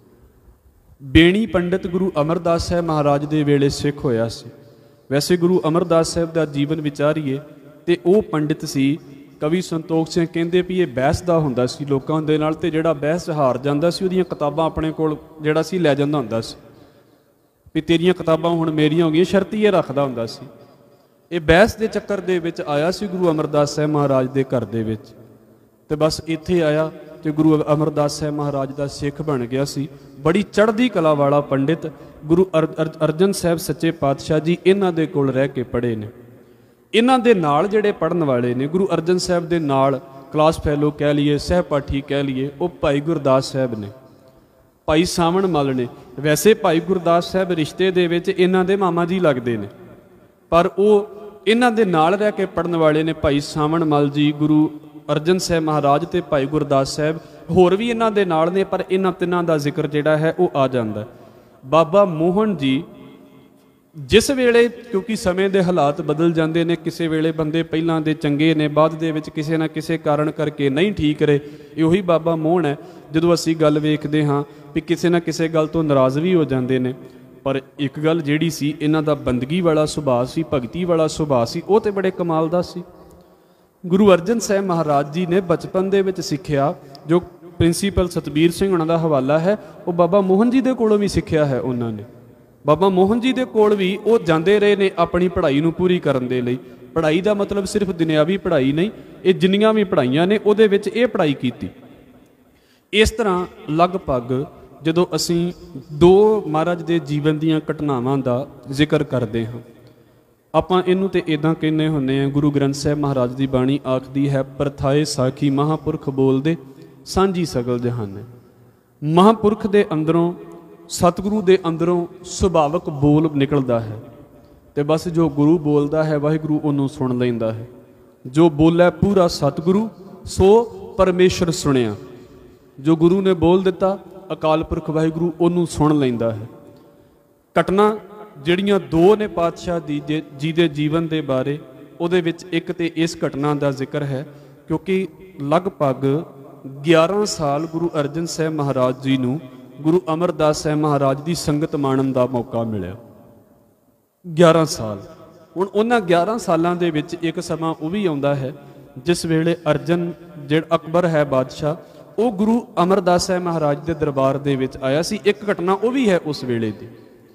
बेणी पंडित गुरु अमरदास साहिब महाराज दे वेले सिख होया सी। वैसे गुरु अमरदास साहिब का जीवन विचारीए तो वह पंडित सी। कवि संतोख सिंह कहते भी ये बहस का हुंदा सी लोकां दे नाल, ते जिहड़ा बहस हार जांदा सी उहदियां किताबां अपने कोल जिहड़ा सी लै जांदा हुंदा सी भी तेरियां किताबां हुण मेरियां हो गईयां, शर्त ये रखदा हुंदा सी। ये बहस के चक्कर दे विच आया सी गुरु अमरदास साहिब महाराज के घर दे विच, ते बस इत्थे आया तो गुरु अमरदास साहिब महाराज का सिख बन गया सी। बड़ी चढ़दी कला वाला पंडित गुरु अर, अर, अर्जन साहिब सच्चे पातशाह जी इन्हां दे कोल रह के पढ़े ने। इन्हां दे नाल जिहड़े पढ़न वाले ने गुरु अर्जन साहिब दे नाल क्लास फैलो कह लीए, सहपाठी कह लीए, वो भाई गुरदास साहिब ने, भाई सावण मल ने। वैसे भाई गुरदास साहिब रिश्ते दे विच इन्हां दे मामा जी लगदे ने, पर वो इन्हां दे नाल रह के पढ़न वाले ने भाई सावण मल जी, गुरु अर्जन साहिब महाराज ते भाई गुरदास साहिब। होर भी इन्हां दे नाल ने, पर इन्हां तिन्हां दा जिक्र जिहड़ा है वो आ जांदा है। बाबा मोहन जी जिस वेले, क्योंकि समय के हालात बदल जाते हैं, किसी वेले बंदे पहलां दे चंगे ने, बाद दे विच किसी ना किसी कारण करके नहीं ठीक रहे। यही बाबा मोहन है जदों असीं गल वेखदे हाँ भी किसी ना किसी गल तो नाराज़ भी हो जाते हैं। पर एक गल जिहड़ी सी इन्हां दा बंदगी वाला सुभाਅ सी, भगती वाला सुभाਅ सी, वो तो बड़े कमाल दा सी। गुरु अर्जन साहिब महाराज जी ने बचपन दे विच सिक्ख्या, जो प्रिंसीपल सतबीर सिंह उन्हां दा हवाला है, वो बाबा मोहन जी दे कोलों भी सिक्ख्या है। उन्होंने बाबा मोहन जी दे कोल भी वो जाते रहे ने अपनी पढ़ाई नूं पूरी करन दे लई। पढ़ाई का मतलब सिर्फ दुनियावी पढ़ाई नहीं, ये जिन्नियां भी पढ़ाइयां ने उहदे विच ये पढ़ाई कीती। इस तरह लगभग जदों असीं दो महाराज दे जीवन दीयां घटनावां दा जिक्र करते हाँ, आपां इहनूं ते इदां कहने हुंदे आ। गुरु ग्रंथ साहिब महाराज की बाणी आखदी है, परथाए साखी महापुरख बोलदे सांझी सगल जहाने। महापुरख दे अंदरों, सतगुरु दे अंदरों सुभाविक बोल निकलदा है, तो बस जो गुरु बोलता है वाहिगुरु उन्होंने सुन लैंदा है। जो बोलै पूरा सतगुरु सो परमेश्वर सुनिया। जो गुरु ने बोल दिता अकाल पुरख वाहिगुरु उन्होंने सुन लैंदा है। घटना जिहड़ियां दो ने पातशाह दी जी दे जीवन के बारे, उहदे विच एक ते इस घटना का जिक्र है, क्योंकि लगभग ग्यारह साल गुरु अर्जन साहिब महाराज जी नूं गुरु अमरदास साहिब महाराज की संगत माणन का मौका मिलिया। ग्यारह साल हुण उन्हां ग्यारह सालों के विच एक समा वो भी आउंदा है जिस वेले अर्जन जिहड़ा अकबर है बादशाह, वो गुरु अमरदास साहिब महाराज के दरबार दे विच आया सी। एक घटना वो भी है उस वेले दी।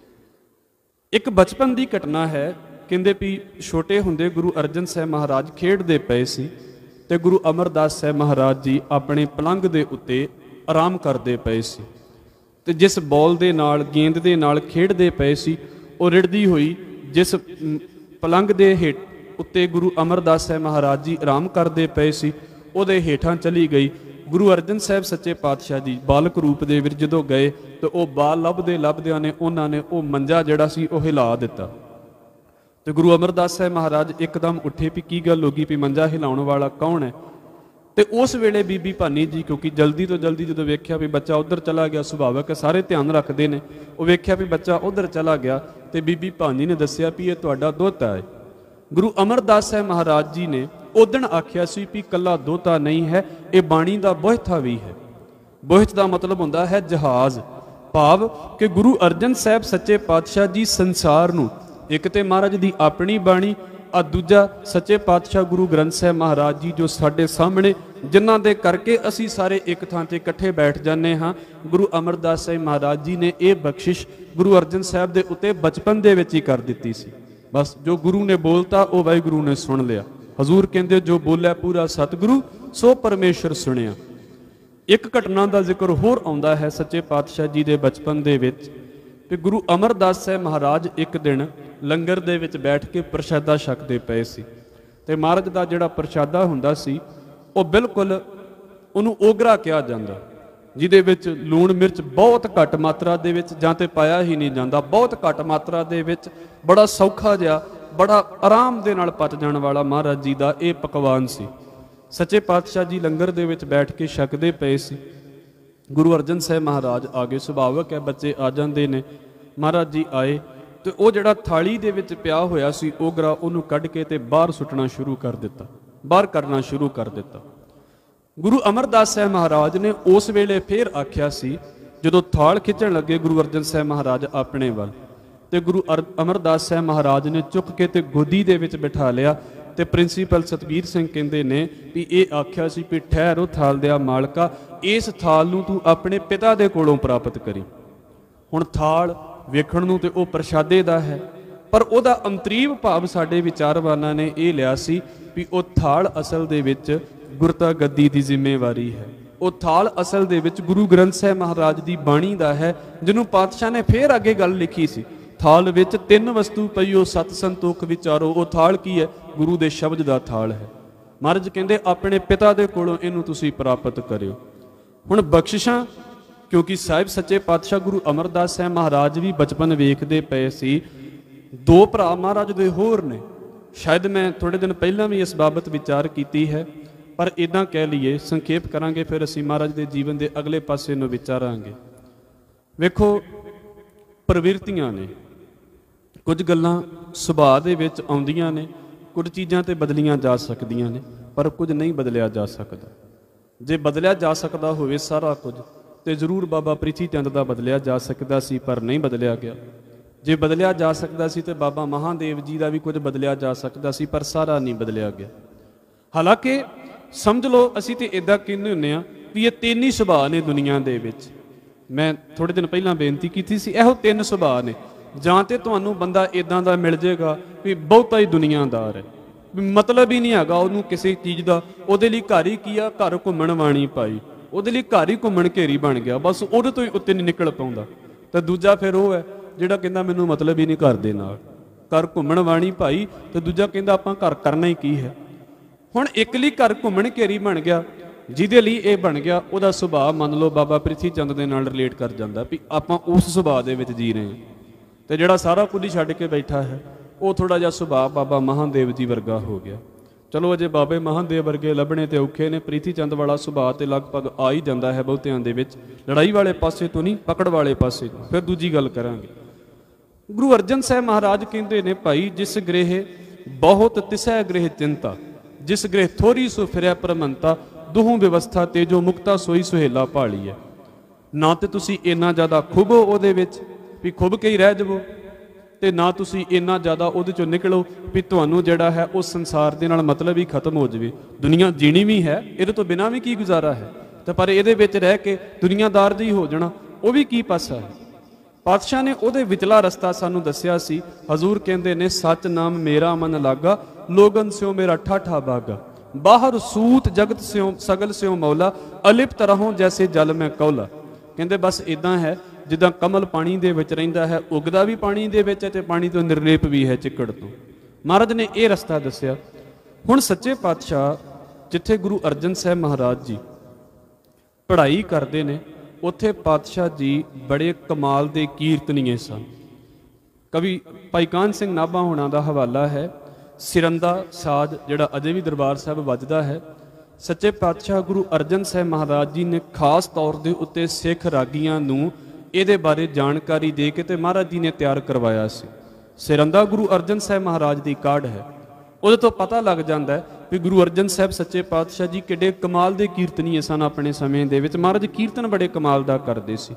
एक बचपन की घटना है, कहंदे भी छोटे हुंदे गुरु अर्जन साहिब महाराज खेडदे पए सी ते गुरु अमरदास साहिब महाराज जी अपने पलंग दे उत्ते आराम करते पे सी। ते जिस बॉल दे नाल गेंद दे नाल खेडदे पे सी, वो रिड़दी हुई जिस पलंग दे हेठ उत्ते गुरु अमरदास साहिब महाराज जी आराम करते पे सी, उहदे हेठां चली गई। ਗੁਰੂ ਅਰਜਨ ਸਾਹਿਬ ਸੱਚੇ ਪਾਤਸ਼ਾਹ ਜੀ ਬਾਲਕ ਰੂਪ ਦੇ ਵਿੱਚ ਜਦੋਂ ਗਏ ਤੇ ਉਹ ਬਾਲ ਲੱਭਦੇ ਲੱਭਦਿਆਂ ਨੇ ਉਹਨਾਂ ਨੇ ਉਹ ਮੰਜਾ ਜਿਹੜਾ ਸੀ ਉਹ ਹਿਲਾ ਦਿੱਤਾ। ਤੇ ਗੁਰੂ ਅਮਰਦਾਸ ਸਾਹਿਬ ਮਹਾਰਾਜ ਇੱਕਦਮ ਉੱਠੇ ਵੀ ਕੀ ਗੱਲ ਹੋ ਗਈ, ਵੀ ਮੰਜਾ ਹਿਲਾਉਣ ਵਾਲਾ ਕੌਣ ਹੈ। ਤੇ ਉਸ ਵੇਲੇ ਬੀਬੀ ਭਾਨੀ ਜੀ ਕਿਉਂਕਿ ਜਲਦੀ ਤੋਂ ਜਲਦੀ ਜਦੋਂ ਵੇਖਿਆ ਵੀ ਬੱਚਾ ਉਧਰ ਚਲਾ ਗਿਆ, ਸੁਭਾਵਕ ਹੈ ਸਾਰੇ ਧਿਆਨ ਰੱਖਦੇ ਨੇ, ਉਹ ਵੇਖਿਆ ਵੀ ਬੱਚਾ ਉਧਰ ਚਲਾ ਗਿਆ ਤੇ ਬੀਬੀ ਭਾਨੀ ਨੇ ਦੱਸਿਆ ਵੀ ਇਹ ਤੁਹਾਡਾ ਦੋਹਤਾ ਹੈ। ਗੁਰੂ ਅਮਰਦਾਸ ਸਾਹਿਬ ਮਹਾਰਾਜ ਜੀ ਨੇ ਉਦਣ ਆਖਿਆ ਸੀ ਵੀ ਕੱਲਾ ਦੋਹਤਾ ਨਹੀਂ ਹੈ, ਇਹ ਬਾਣੀ ਦਾ ਬੋਹਿਥਾ ਵੀ ਹੈ। ਬੋਹਿਥ ਦਾ ਮਤਲਬ ਹੁੰਦਾ ਹੈ ਜਹਾਜ਼, ਭਾਵ ਕਿ ਗੁਰੂ ਅਰਜਨ ਸਾਹਿਬ ਸੱਚੇ ਪਾਤਸ਼ਾਹ ਜੀ ਸੰਸਾਰ ਨੂੰ, ਇੱਕ ਤੇ ਮਹਾਰਾਜ ਦੀ ਆਪਣੀ ਬਾਣੀ, ਆ ਦੂਜਾ ਸੱਚੇ ਪਾਤਸ਼ਾਹ ਗੁਰੂ ਗ੍ਰੰਥ ਸਾਹਿਬ ਮਹਾਰਾਜ ਜੀ ਜੋ ਸਾਡੇ ਸਾਹਮਣੇ, ਜਿਨ੍ਹਾਂ ਦੇ ਕਰਕੇ ਅਸੀਂ ਸਾਰੇ ਇੱਕ ਥਾਂ ਤੇ ਇਕੱਠੇ ਬੈਠ ਜਾਂਦੇ ਹਾਂ। ਗੁਰੂ ਅਮਰਦਾਸ ਸਾਹਿਬ ਮਹਾਰਾਜ ਜੀ ਨੇ ਇਹ ਬਖਸ਼ਿਸ਼ ਗੁਰੂ ਅਰਜਨ ਸਾਹਿਬ ਦੇ ਉੱਤੇ ਬਚਪਨ ਦੇ ਵਿੱਚ ਹੀ ਕਰ ਦਿੱਤੀ ਸੀ। ਬਸ ਜੋ ਗੁਰੂ ਨੇ ਬੋਲਤਾ ਉਹ ਵਾਹਿਗੁਰੂ ਨੇ ਸੁਣ ਲਿਆ। ਹਜ਼ੂਰ ਕਹਿੰਦੇ ਜੋ ਬੋਲਿਆ ਪੂਰਾ ਸਤਿਗੁਰੂ ਸੋ ਪਰਮੇਸ਼ਰ ਸੁਣਿਆ। ਇੱਕ ਘਟਨਾ ਦਾ ਜ਼ਿਕਰ ਹੋਰ ਆਉਂਦਾ ਹੈ ਸੱਚੇ ਪਾਤਸ਼ਾਹ ਜੀ ਦੇ ਬਚਪਨ ਦੇ ਵਿੱਚ ਕਿ ਗੁਰੂ ਅਮਰਦਾਸ ਸਾਹਿਬ ਮਹਾਰਾਜ ਇੱਕ ਦਿਨ ਲੰਗਰ ਦੇ ਵਿੱਚ ਬੈਠ ਕੇ ਪ੍ਰਸ਼ਾਦਾ ਛਕਦੇ ਪਏ ਸੀ ਤੇ ਮਹਾਰਾਜ ਦਾ ਜਿਹੜਾ ਪ੍ਰਸ਼ਾਦਾ ਹੁੰਦਾ ਸੀ ਉਹ ਬਿਲਕੁਲ ਉਹਨੂੰ ਓਗਰਾ ਕਿਹਾ ਜਾਂਦਾ, ਜਿਹਦੇ ਵਿੱਚ ਲੂਣ ਮਿਰਚ ਬਹੁਤ ਘੱਟ ਮਾਤਰਾ ਦੇ ਵਿੱਚ ਜਾਂ ਤੇ ਪਾਇਆ ਹੀ ਨਹੀਂ ਜਾਂਦਾ, ਬਹੁਤ ਘੱਟ ਮਾਤਰਾ ਦੇ ਵਿੱਚ ਬੜਾ ਸੌਖਾ ਜਿਹਾ ਬੜਾ ਆਰਾਮ ਦੇ ਨਾਲ ਪਚ ਜਾਣ ਵਾਲਾ ਮਹਾਰਾਜ ਜੀ ਦਾ ਇਹ ਪਕਵਾਨ ਸੀ। ਸੱਚੇ ਪਾਤਸ਼ਾਹ ਜੀ ਲੰਗਰ ਦੇ ਵਿੱਚ ਬੈਠ ਕੇ ਛਕਦੇ ਪਏ ਸੀ। ਗੁਰੂ ਅਰਜਨ ਸਾਹਿਬ ਮਹਾਰਾਜ ਆ ਗਏ, ਸੁਭਾਵਕ ਹੈ ਬੱਚੇ ਆ ਜਾਂਦੇ ਨੇ। ਮਹਾਰਾਜ ਜੀ ਆਏ ਤੇ ਉਹ ਜਿਹੜਾ ਥਾਲੀ ਦੇ ਵਿੱਚ ਪਿਆ ਹੋਇਆ ਸੀ ਓਗਰਾ ਉਹਨੂੰ ਕੱਢ ਕੇ ਤੇ ਬਾਹਰ ਸੁੱਟਣਾ ਸ਼ੁਰੂ ਕਰ ਦਿੱਤਾ, ਬਾਹਰ ਕਰਨਾ ਸ਼ੁਰੂ ਕਰ ਦਿੱਤਾ। ਗੁਰੂ ਅਮਰਦਾਸ ਸਾਹਿਬ ਮਹਾਰਾਜ ਨੇ ਉਸ ਵੇਲੇ ਫੇਰ ਆਖਿਆ ਸੀ, ਜਦੋਂ ਥਾਲ ਖਿੱਚਣ ਲੱਗੇ ਗੁਰੂ ਅਰਜਨ ਸਾਹਿਬ ਮਹਾਰਾਜ ਆਪਣੇ ਵੱਲ, ਤੇ ਗੁਰੂ ਅਮਰਦਾਸ ਸਾਹਿਬ ਮਹਾਰਾਜ ਨੇ ਚੁੱਕ ਕੇ ਤੇ ਗੋਦੀ ਦੇ ਵਿੱਚ ਬਿਠਾ ਲਿਆ। ਤੇ ਪ੍ਰਿੰਸੀਪਲ ਸਤਵੀਰ ਸਿੰਘ ਕਹਿੰਦੇ ਨੇ ਵੀ ਇਹ ਆਖਿਆ ਸੀ ਵੀ ਠਹਿਰੋ ਥਾਲ ਦਿਆ ਮਾਲਕਾ, ਇਸ ਥਾਲ ਨੂੰ ਤੂੰ ਆਪਣੇ ਪਿਤਾ ਦੇ ਕੋਲੋਂ ਪ੍ਰਾਪਤ ਕਰੀ। ਹੁਣ ਥਾਲ ਵੇਖਣ ਨੂੰ ਤੇ ਉਹ ਪ੍ਰਸ਼ਾਦੇ ਦਾ ਹੈ, ਪਰ ਉਹਦਾ ਅੰਤਰੀਵ ਭਾਵ ਸਾਡੇ ਵਿਚਾਰਵਾਨਾਂ ਨੇ ਇਹ ਲਿਆ ਸੀ ਵੀ ਉਹ ਥਾਲ ਅਸਲ ਦੇ ਵਿੱਚ ਗੁਰਤਾ ਗੱਦੀ ਦੀ ਜ਼ਿੰਮੇਵਾਰੀ ਹੈ। ਉਹ ਥਾਲ ਅਸਲ ਦੇ ਵਿੱਚ ਗੁਰੂ ਗ੍ਰੰਥ ਸਾਹਿਬ ਮਹਾਰਾਜ ਦੀ ਬਾਣੀ ਦਾ ਹੈ, ਜਿਹਨੂੰ ਪਾਤਸ਼ਾਹ ਨੇ ਫੇਰ ਅੱਗੇ ਗੱਲ ਲਿਖੀ ਸੀ, ਥਾਲ ਵਿੱਚ ਤਿੰਨ ਵਸਤੂ ਪਈਓ ਸਤ ਸੰਤੋਖ ਵਿਚਾਰੋ। ਉਹ ਥਾਲ ਕੀ ਹੈ? ਗੁਰੂ ਦੇ ਸ਼ਬਦ ਦਾ ਥਾਲ ਹੈ। ਮਹਾਰਾਜ ਕਹਿੰਦੇ ਆਪਣੇ ਪਿਤਾ ਦੇ ਕੋਲੋਂ ਇਹਨੂੰ ਤੁਸੀਂ ਪ੍ਰਾਪਤ ਕਰਿਓ। ਹੁਣ ਬਖਸ਼ਿਸ਼ਾਂ, ਕਿਉਂਕਿ ਸਾਹਿਬ ਸੱਚੇ ਪਾਤਸ਼ਾਹ ਗੁਰੂ ਅਮਰਦਾਸ ਸਾਹਿਬ ਮਹਾਰਾਜ ਵੀ ਬਚਪਨ ਵੇਖਦੇ ਪਏ ਸੀ। ਦੋ ਭਰਾ ਮਹਾਰਾਜ ਦੇ ਹੋਰ ਨੇ, ਸ਼ਾਇਦ ਮੈਂ ਥੋੜੇ ਦਿਨ ਪਹਿਲਾਂ ਵੀ ਇਸ ਬਾਬਤ ਵਿਚਾਰ ਕੀਤੀ ਹੈ, ਪਰ ਇਦਾਂ ਕਹਿ ਲਈਏ, ਸੰਖੇਪ ਕਰਾਂਗੇ, ਫਿਰ ਅਸੀਂ ਮਹਾਰਾਜ ਦੇ ਜੀਵਨ ਦੇ ਅਗਲੇ ਪਾਸੇ ਨੂੰ ਵਿਚਾਰਾਂਗੇ। ਵੇਖੋ, ਪ੍ਰਵਿਰਤੀਆਂ ਨੇ, ਕੁਝ ਗੱਲਾਂ ਸੁਭਾਅ ਦੇ ਵਿੱਚ ਆਉਂਦੀਆਂ ਨੇ, ਕੁਝ ਚੀਜ਼ਾਂ ਤੇ ਬਦਲੀਆਂ ਜਾ ਸਕਦੀਆਂ ਨੇ, ਪਰ ਕੁਝ ਨਹੀਂ ਬਦਲਿਆ ਜਾ ਸਕਦਾ। ਜੇ ਬਦਲਿਆ ਜਾ ਸਕਦਾ ਹੋਵੇ ਸਾਰਾ ਕੁਝ ਤੇ ਜ਼ਰੂਰ ਬਾਬਾ ਪ੍ਰਿਥੀ ਚੰਦ ਦਾ ਬਦਲਿਆ ਜਾ ਸਕਦਾ ਸੀ, ਪਰ ਨਹੀਂ ਬਦਲਿਆ ਗਿਆ। ਜੇ ਬਦਲਿਆ ਜਾ ਸਕਦਾ ਸੀ ਤੇ ਬਾਬਾ ਮਹਾਦੇਵ ਜੀ ਦਾ ਵੀ ਕੁਝ ਬਦਲਿਆ ਜਾ ਸਕਦਾ ਸੀ, ਪਰ ਸਾਰਾ ਨਹੀਂ ਬਦਲਿਆ ਗਿਆ। ਹਾਲਾਂਕਿ ਸਮਝ ਲਓ, ਅਸੀਂ ਤੇ ਇਦਾਂ ਕਹਿੰਦੇ ਹੁੰਦੇ ਆ ਵੀ ਇਹ ਤਿੰਨ ਹੀ ਸੁਭਾਅ ਨੇ ਦੁਨੀਆ ਦੇ ਵਿੱਚ। ਮੈਂ ਥੋੜੇ ਦਿਨ ਪਹਿਲਾਂ ਬੇਨਤੀ ਕੀਤੀ ਸੀ, ਇਹੋ ਤਿੰਨ ਸੁਭਾਅ ਨੇ। ਜਾਂ ਤੇ ਤੁਹਾਨੂੰ ਬੰਦਾ ਇਦਾਂ ਦਾ ਮਿਲ ਜਾਏਗਾ ਵੀ ਬਹੁਤਾ ਹੀ ਦੁਨੀਆਦਾਰ ਹੈ, ਵੀ ਮਤਲਬ ਹੀ ਨਹੀਂ ਹੈਗਾ ਉਹਨੂੰ ਕਿਸੇ ਚੀਜ਼ ਦਾ, ਉਹਦੇ ਲਈ ਘਰ ਹੀ ਕੀ ਆ, ਘਰ ਘੁੰਮਣ ਵਾਣੀ ਪਾਈ, ਉਹਦੇ ਲਈ ਘਰ ਹੀ ਘੁੰਮਣ ਘੇਰੀ ਬਣ ਗਿਆ, ਬਸ ਉਹਦੇ ਤੋਂ ਹੀ ਉੱਤੇ ਨਹੀਂ ਨਿਕਲ ਪਾਉਂਦਾ। ਤਾਂ ਦੂਜਾ ਫਿਰ ਉਹ ਹੈ ਜਿਹੜਾ ਕਹਿੰਦਾ ਮੈਨੂੰ ਮਤਲਬ ਹੀ ਨਹੀਂ ਘਰ ਦੇ ਨਾਲ, ਘਰ ਘੁੰਮਣ ਵਾਣੀ ਭਾਈ, ਤੇ ਦੂਜਾ ਕਹਿੰਦਾ ਆਪਾਂ ਘਰ ਕਰਨਾ ਹੀ ਕੀ ਹੈ। ਹੁਣ ਇੱਕ ਲਈ ਘਰ ਘੁੰਮਣ ਘੇਰੀ ਬਣ ਗਿਆ, ਜਿਹਦੇ ਲਈ ਇਹ ਬਣ ਗਿਆ, ਉਹਦਾ ਸੁਭਾਅ ਮੰਨ ਲਓ ਬਾਬਾ ਪ੍ਰਿਥੀ ਚੰਦ ਦੇ ਨਾਲ ਰਿਲੇਟ ਕਰ ਜਾਂਦਾ ਵੀ ਆਪਾਂ ਉਸ ਸੁਭਾਅ ਦੇ ਵਿੱਚ ਜੀ ਰਹੇ ਹਾਂ। ਤੇ ਜਿਹੜਾ ਸਾਰਾ ਕੁਝ ਹੀ ਛੱਡ ਕੇ ਬੈਠਾ ਹੈ ਉਹ ਥੋੜਾ ਜਿਹਾ ਸੁਭਾਅ ਬਾਬਾ ਮਹਾਦੇਵ ਜੀ ਵਰਗਾ ਹੋ ਗਿਆ। ਚਲੋ ਅਜੇ ਬਾਬੇ ਮਹਾਦੇਵ ਵਰਗੇ ਲੱਭਣੇ ਤੇ ਔਖੇ ਨੇ, ਪ੍ਰੀਤੀ ਚੰਦ ਵਾਲਾ ਸੁਭਾਅ ਤੇ ਲਗਭਗ ਆ ਹੀ ਜਾਂਦਾ ਹੈ ਬਹੁਤਿਆਂ ਦੇ ਵਿੱਚ, ਲੜਾਈ ਵਾਲੇ ਪਾਸੇ ਤੋਂ ਨਹੀਂ, ਪਕੜ ਵਾਲੇ ਪਾਸੇ ਤੋਂ। ਫਿਰ ਦੂਜੀ ਗੱਲ ਕਰਾਂਗੇ। ਗੁਰੂ ਅਰਜਨ ਸਾਹਿਬ ਮਹਾਰਾਜ ਕਹਿੰਦੇ ਨੇ, ਭਾਈ ਜਿਸ ਗ੍ਰਹਿ ਬਹੁਤ ਤਿਸੈ ਗ੍ਰਹਿ ਚਿੰਤਾ, ਜਿਸ ਗ੍ਰਹਿ ਥੋੜੀ ਸੋ ਫਿਰਿਆ ਪਰਮੰਤਾ, ਦੁਹੂ ਵਿਵਸਥਾ ਤੇ ਜੋ ਮੁਕਤਾ ਸੋਈ ਸੁਹੇਲਾ ਭਾਲੀ ਹੈ। ਨਾ ਤੇ ਤੁਸੀਂ ਇੰਨਾ ਜ਼ਿਆਦਾ ਖੁੱਬੋ ਉਹਦੇ ਵਿੱਚ ਵੀ ਖੁੱਬ ਕੇ ਹੀ ਰਹਿ ਜਾਵੋ, ਤੇ ਨਾ ਤੁਸੀਂ ਇੰਨਾ ਜ਼ਿਆਦਾ ਉਹਦੇ ਚੋਂ ਨਿਕਲੋ ਵੀ ਤੁਹਾਨੂੰ ਜਿਹੜਾ ਹੈ ਉਸ ਸੰਸਾਰ ਦੇ ਨਾਲ ਮਤਲਬ ਹੀ ਖਤਮ ਹੋ ਜਾਵੇ। ਦੁਨੀਆ ਜੀਣੀ ਵੀ ਹੈ, ਇਹਦੇ ਤੋਂ ਬਿਨਾਂ ਵੀ ਕੀ ਗੁਜ਼ਾਰਾ ਹੈ, ਤੇ ਪਰ ਇਹਦੇ ਵਿੱਚ ਰਹਿ ਕੇ ਦੁਨੀਆਦਾਰ ਜੀ ਹੋ ਜਾਣਾ ਉਹ ਵੀ ਕੀ ਪਾਸਾ ਹੈ। ਪਾਤਸ਼ਾਹ ਨੇ ਉਹਦੇ ਵਿਚਲਾ ਰਸਤਾ ਸਾਨੂੰ ਦੱਸਿਆ ਸੀ। ਹਜ਼ੂਰ ਕਹਿੰਦੇ ਨੇ, ਸੱਚ ਨਾਮ ਮੇਰਾ ਮਨ ਲਾਗਾ, ਲੋਗਨ ਸਿਓ ਮੇਰਾ ਠਾਠਾ ਬਾਗਾ, ਬਾਹਰ ਸੂਤ ਜਗਤ ਸਿਓ ਸਗਲ ਸਿਓ ਮੌਲਾ, ਅਲਿਪਤ ਰਹੋ ਜੈਸੇ ਜਲ ਮੈਂ ਕੌਲਾ। ਕਹਿੰਦੇ ਬਸ ਇਦਾਂ ਹੈ ਜਿੱਦਾਂ ਕਮਲ ਪਾਣੀ ਦੇ ਵਿੱਚ ਰਹਿੰਦਾ ਹੈ, ਉਗਦਾ ਵੀ ਪਾਣੀ ਦੇ ਵਿੱਚ ਹੈ ਤੇ ਪਾਣੀ ਤੋਂ ਨਿਰਲੇਪ ਵੀ ਹੈ ਚਿੱਕੜ ਤੋਂ। ਮਹਾਰਾਜ ਨੇ ਇਹ ਰਸਤਾ ਦੱਸਿਆ। ਹੁਣ ਸੱਚੇ ਪਾਤਸ਼ਾਹ ਜਿੱਥੇ ਗੁਰੂ ਅਰਜਨ ਸਾਹਿਬ ਮਹਾਰਾਜ ਜੀ पढ़ाई करते ने, उत्थे पातशाह जी बड़े कमाल के कीर्तनीय सन। कवि भाई कान सिंह नाभा होना का हवाला है, सिरंदा साज जिहड़ा अजे भी दरबार साहब वजदा है। सच्चे पातशाह गुरु अर्जन साहब महाराज जी ने खास तौर के उत्ते सिख रागियां नूं इहदे बारे जानकारी दे के ते महाराज जी ने तैयार करवाया सी। सिरंदा गुरु अर्जन साहब महाराज की काढ़ है, उहदे तो पता लग जाता है भी गुरु अर्जन साहब सच्चे पातशाह जी किड्डे कमाल के कीर्तनीय सन। अपने समय दे विच महाराज कीर्तन बड़े कमाल का करते सी।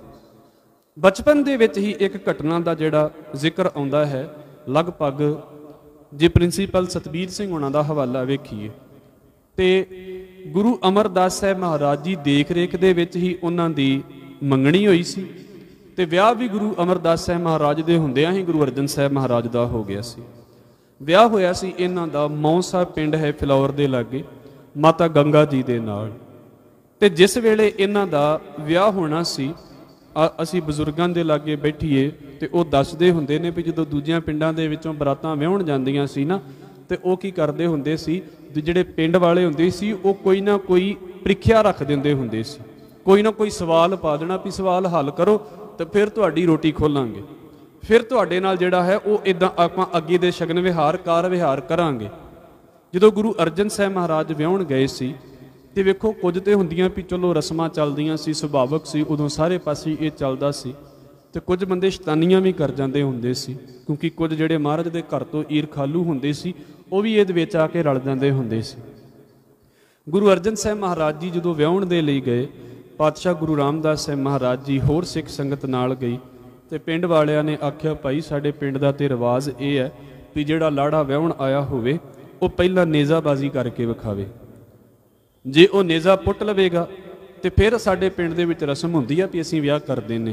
बचपन दे विच ही एक घटना का जिहड़ा जिक्र आउंदा है, लगभग जे प्रिंसीपल सतबीर सिंह होना का हवाला वेखीए तो गुरु अमरदास साहब महाराज जी देख रेख दे विच ही उन्हां दी मंगणी हुई सी ते विआह भी गुरु अमरदास साहब महाराज दे हुंदियां ही गुरु अर्जन साहब महाराज दा हो गया सी। विआह होया सी इन्हां दा मौसा पिंड है फिलौर दे लागे माता गंगा जी दे नाल। ते जिस वेले इन्हां दा विआह होना सी, असी बजुर्गां दे लागे बैठीए ते वो दसदे हुंदे ने भी जदों दूजियां पिंडां दे विचों बरातां विआहण जांदियां सी ना, ते वो की करदे हुंदे सी, जिहड़े पिंड वाले हुंदे सी वो कोई ना कोई प्रीख्या रख दिंदे हुंदे सी, कोई ना कोई सवाल पा देना भी सवाल हल करो तो फिर तुहाडी रोटी खोलांगे, फिर तुहाडे नाल जिहड़ा है वो इदां आपां अगे दे शगन विहार कार विहार करांगे। जदों गुरु अर्जन साहब महाराज विआहण गए सी ते वेखो कुछ तो हुंदियां भी चलो रस्मां चलदियां सी, सुभावक सी, उदों सारे पासे ये चलदा सी। ते कुछ बंदे शैतानियां भी कर जांदे हुंदे सी, क्योंकि कुछ जिहड़े महाराज दे घर तो ईरखालू हुंदे सी वो भी इहदे विच आके रल जांदे हुंदे सी। गुरु अर्जन साहब महाराज जी जदों विआहण दे लई गए, पातशाह गुरु रामदास साहब महाराज जी होर सिख संगत नाल गई ते पिंड वालियां ने आख्या भाई साडे पिंड दा ते रिवाज ये है भी जिहड़ा लाड़ा विआहण आया होवे वो पहला नेज़ाबाजी करके विखावे, जे वो नेज़ा पुट लवेगा तो फिर साडे पिंड दे विच रस्म हुंदी है भी असीं विआह कर देने।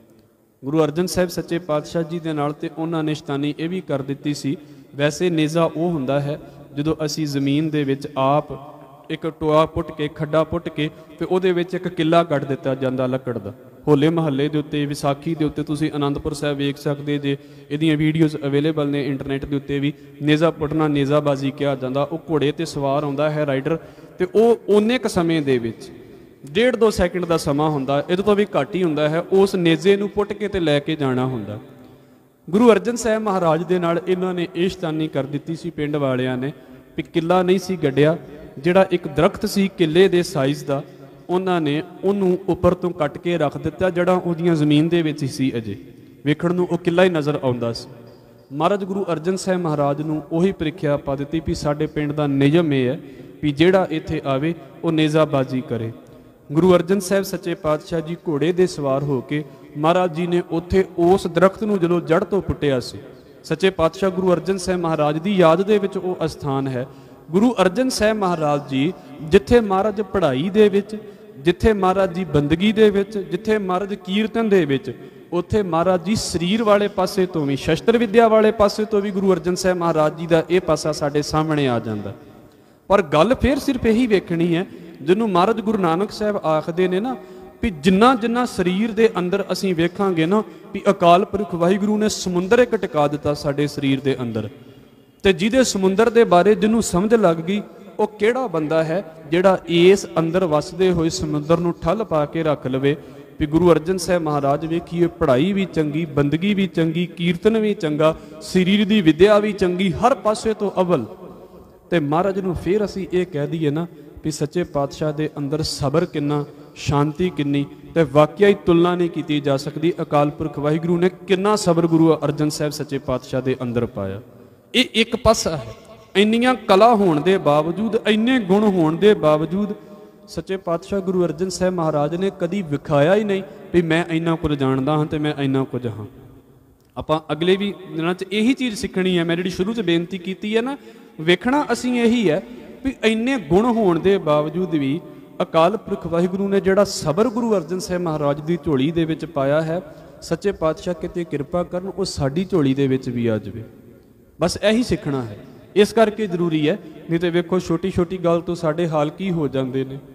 गुरु अर्जन साहब सच्चे पातशाह जी दे नाल ते उन्हां ने शैतानी ये भी कर दित्ती सी। वैसे नेज़ा वो हुंदा है जदों असीं ज़मीन दे विच आप एक टोआ पुट के खड्डा पुट के ते उहदे विच एक किला कट दिता जांदा लकड़ दा। होले महल्ले दे उत्ते विसाखी दे उत्ते तुसीं आनंदपुर साहब वेख सकदे जे, इहदीयां वीडियोज़ अवेलेबल ने इंटरनेट दे उत्ते भी। नेज़ा पुटना नेज़ाबाजी कहा जांदा, वो घोड़े ते सवार आउंदा है राइडर ते वो ओने क समय दे विच डेढ़ दो सैकेंड का समा हुंदा, इहदे तो भी घट ही हुंदा है, उस नेज़े नूं पुट के ते लैके जाना हुंदा। गुरु अर्जन साहब महाराज दे नाल इन्हां ने इह शैतानी कर दित्ती सी पिंड वालियां ने भी किला नहीं सी गड्ढिया, जिहड़ा एक दरख्त सी किले दे साइज़ दा, उन्हां ने उहनूं उपर तो कट के रख दिता, जिहड़ा उहदियां ज़मीन दे विच ही सी। अजे वेखण नूं वो किला ही नज़र आउंदा सी। महाराज गुरु अर्जन साहब महाराज नूं उही प्रीख्या पा दित्ती भी साडे पिंड दा नियम ये है भी जिहड़ा इत्थे आवे वो नेज़ाबाजी करे। गुरु अर्जन साहब सच्चे पातशाह जी घोड़े दे सवार हो के महाराज जी ने उत्थे उस दरख्त नूं जदों जड़ तो पुट्टिया सी। सच्चे पातशाह गुरु अर्जन साहब महाराज की याद दे विच वो अस्थान है। गुरु अर्जन साहब महाराज जी जिथे महाराज पढ़ाई दे विच, जिथे महाराज जी बंदगी दे विच, जिथे महाराज कीर्तन दे विच, उत्थे महाराज जी शरीर वाले पासे तो भी, शस्त्र विद्या वाले पासे तो भी गुरु अर्जन साहब महाराज जी का यह पासा साडे सामने आ जाता। पर गल फिर सिर्फ यही वेखनी है जिन्हों महाराज गुरु नानक साहब आखदे ने ना भी जिन्ना जिन्ना शरीर दे अंदर असीं वेखांगे ना भी अकाल पुरख वाहिगुरू ने समुंदर एक टिका दिता साडे शरीर दे अंदर, ते जिहदे समुंदर दे बारे जिन्हों समझ लग गई वो किहड़ा बंदा है जिहड़ा इस अंदर वसदे होए समुंदर नूं ठल पा के रख लवे। भी गुरु अर्जन साहब महाराज वेखिए पढ़ाई भी चंगी, बंदगी भी चंगी, कीर्तन भी चंगा, शरीर की विद्या भी चंगी, हर पासे तो अव्वल। ते महाराज नूं फिर असीं ये कह दईए ना भी सच्चे पातशाह दे अंदर सबर किन्ना, शांति किन्नी, ते वाकई ही तुलना नहीं की जा सकती। अकाल पुरख वाहिगुरू ने किन्ना सबर गुरु अर्जन साहब सच्चे पातशाह दे अंदर पाया। ये एक पासा है। इन्नियां कला होने के बावजूद, इन्ने गुण होने के बावजूद सच्चे पातशाह गुरु अर्जन साहब महाराज ने कभी विखाया ही नहीं भी मैं इन्ना कुछ जानता हाँ तो मैं इन्ना कुछ हाँ। आपां अगले भी दिनों च यही चीज़ सीखनी है। मैं जी शुरू च बेनती की है ना, वेखना असीं यही है भी इन्ने गुण होने के बावजूद भी अकाल पुरख वाहिगुरू ने जिहड़ा सबर गुरु अर्जन साहब महाराज की झोली दे विच पाया है, सच्चे पातशाह किते किरपा करन वो साडी झोली दे विच भी आ जावे। बस यही सीखना है, इस करके जरूरी है। नहीं तो वेखो छोटी छोटी गल तो साडे हाल की हो जाते हैं।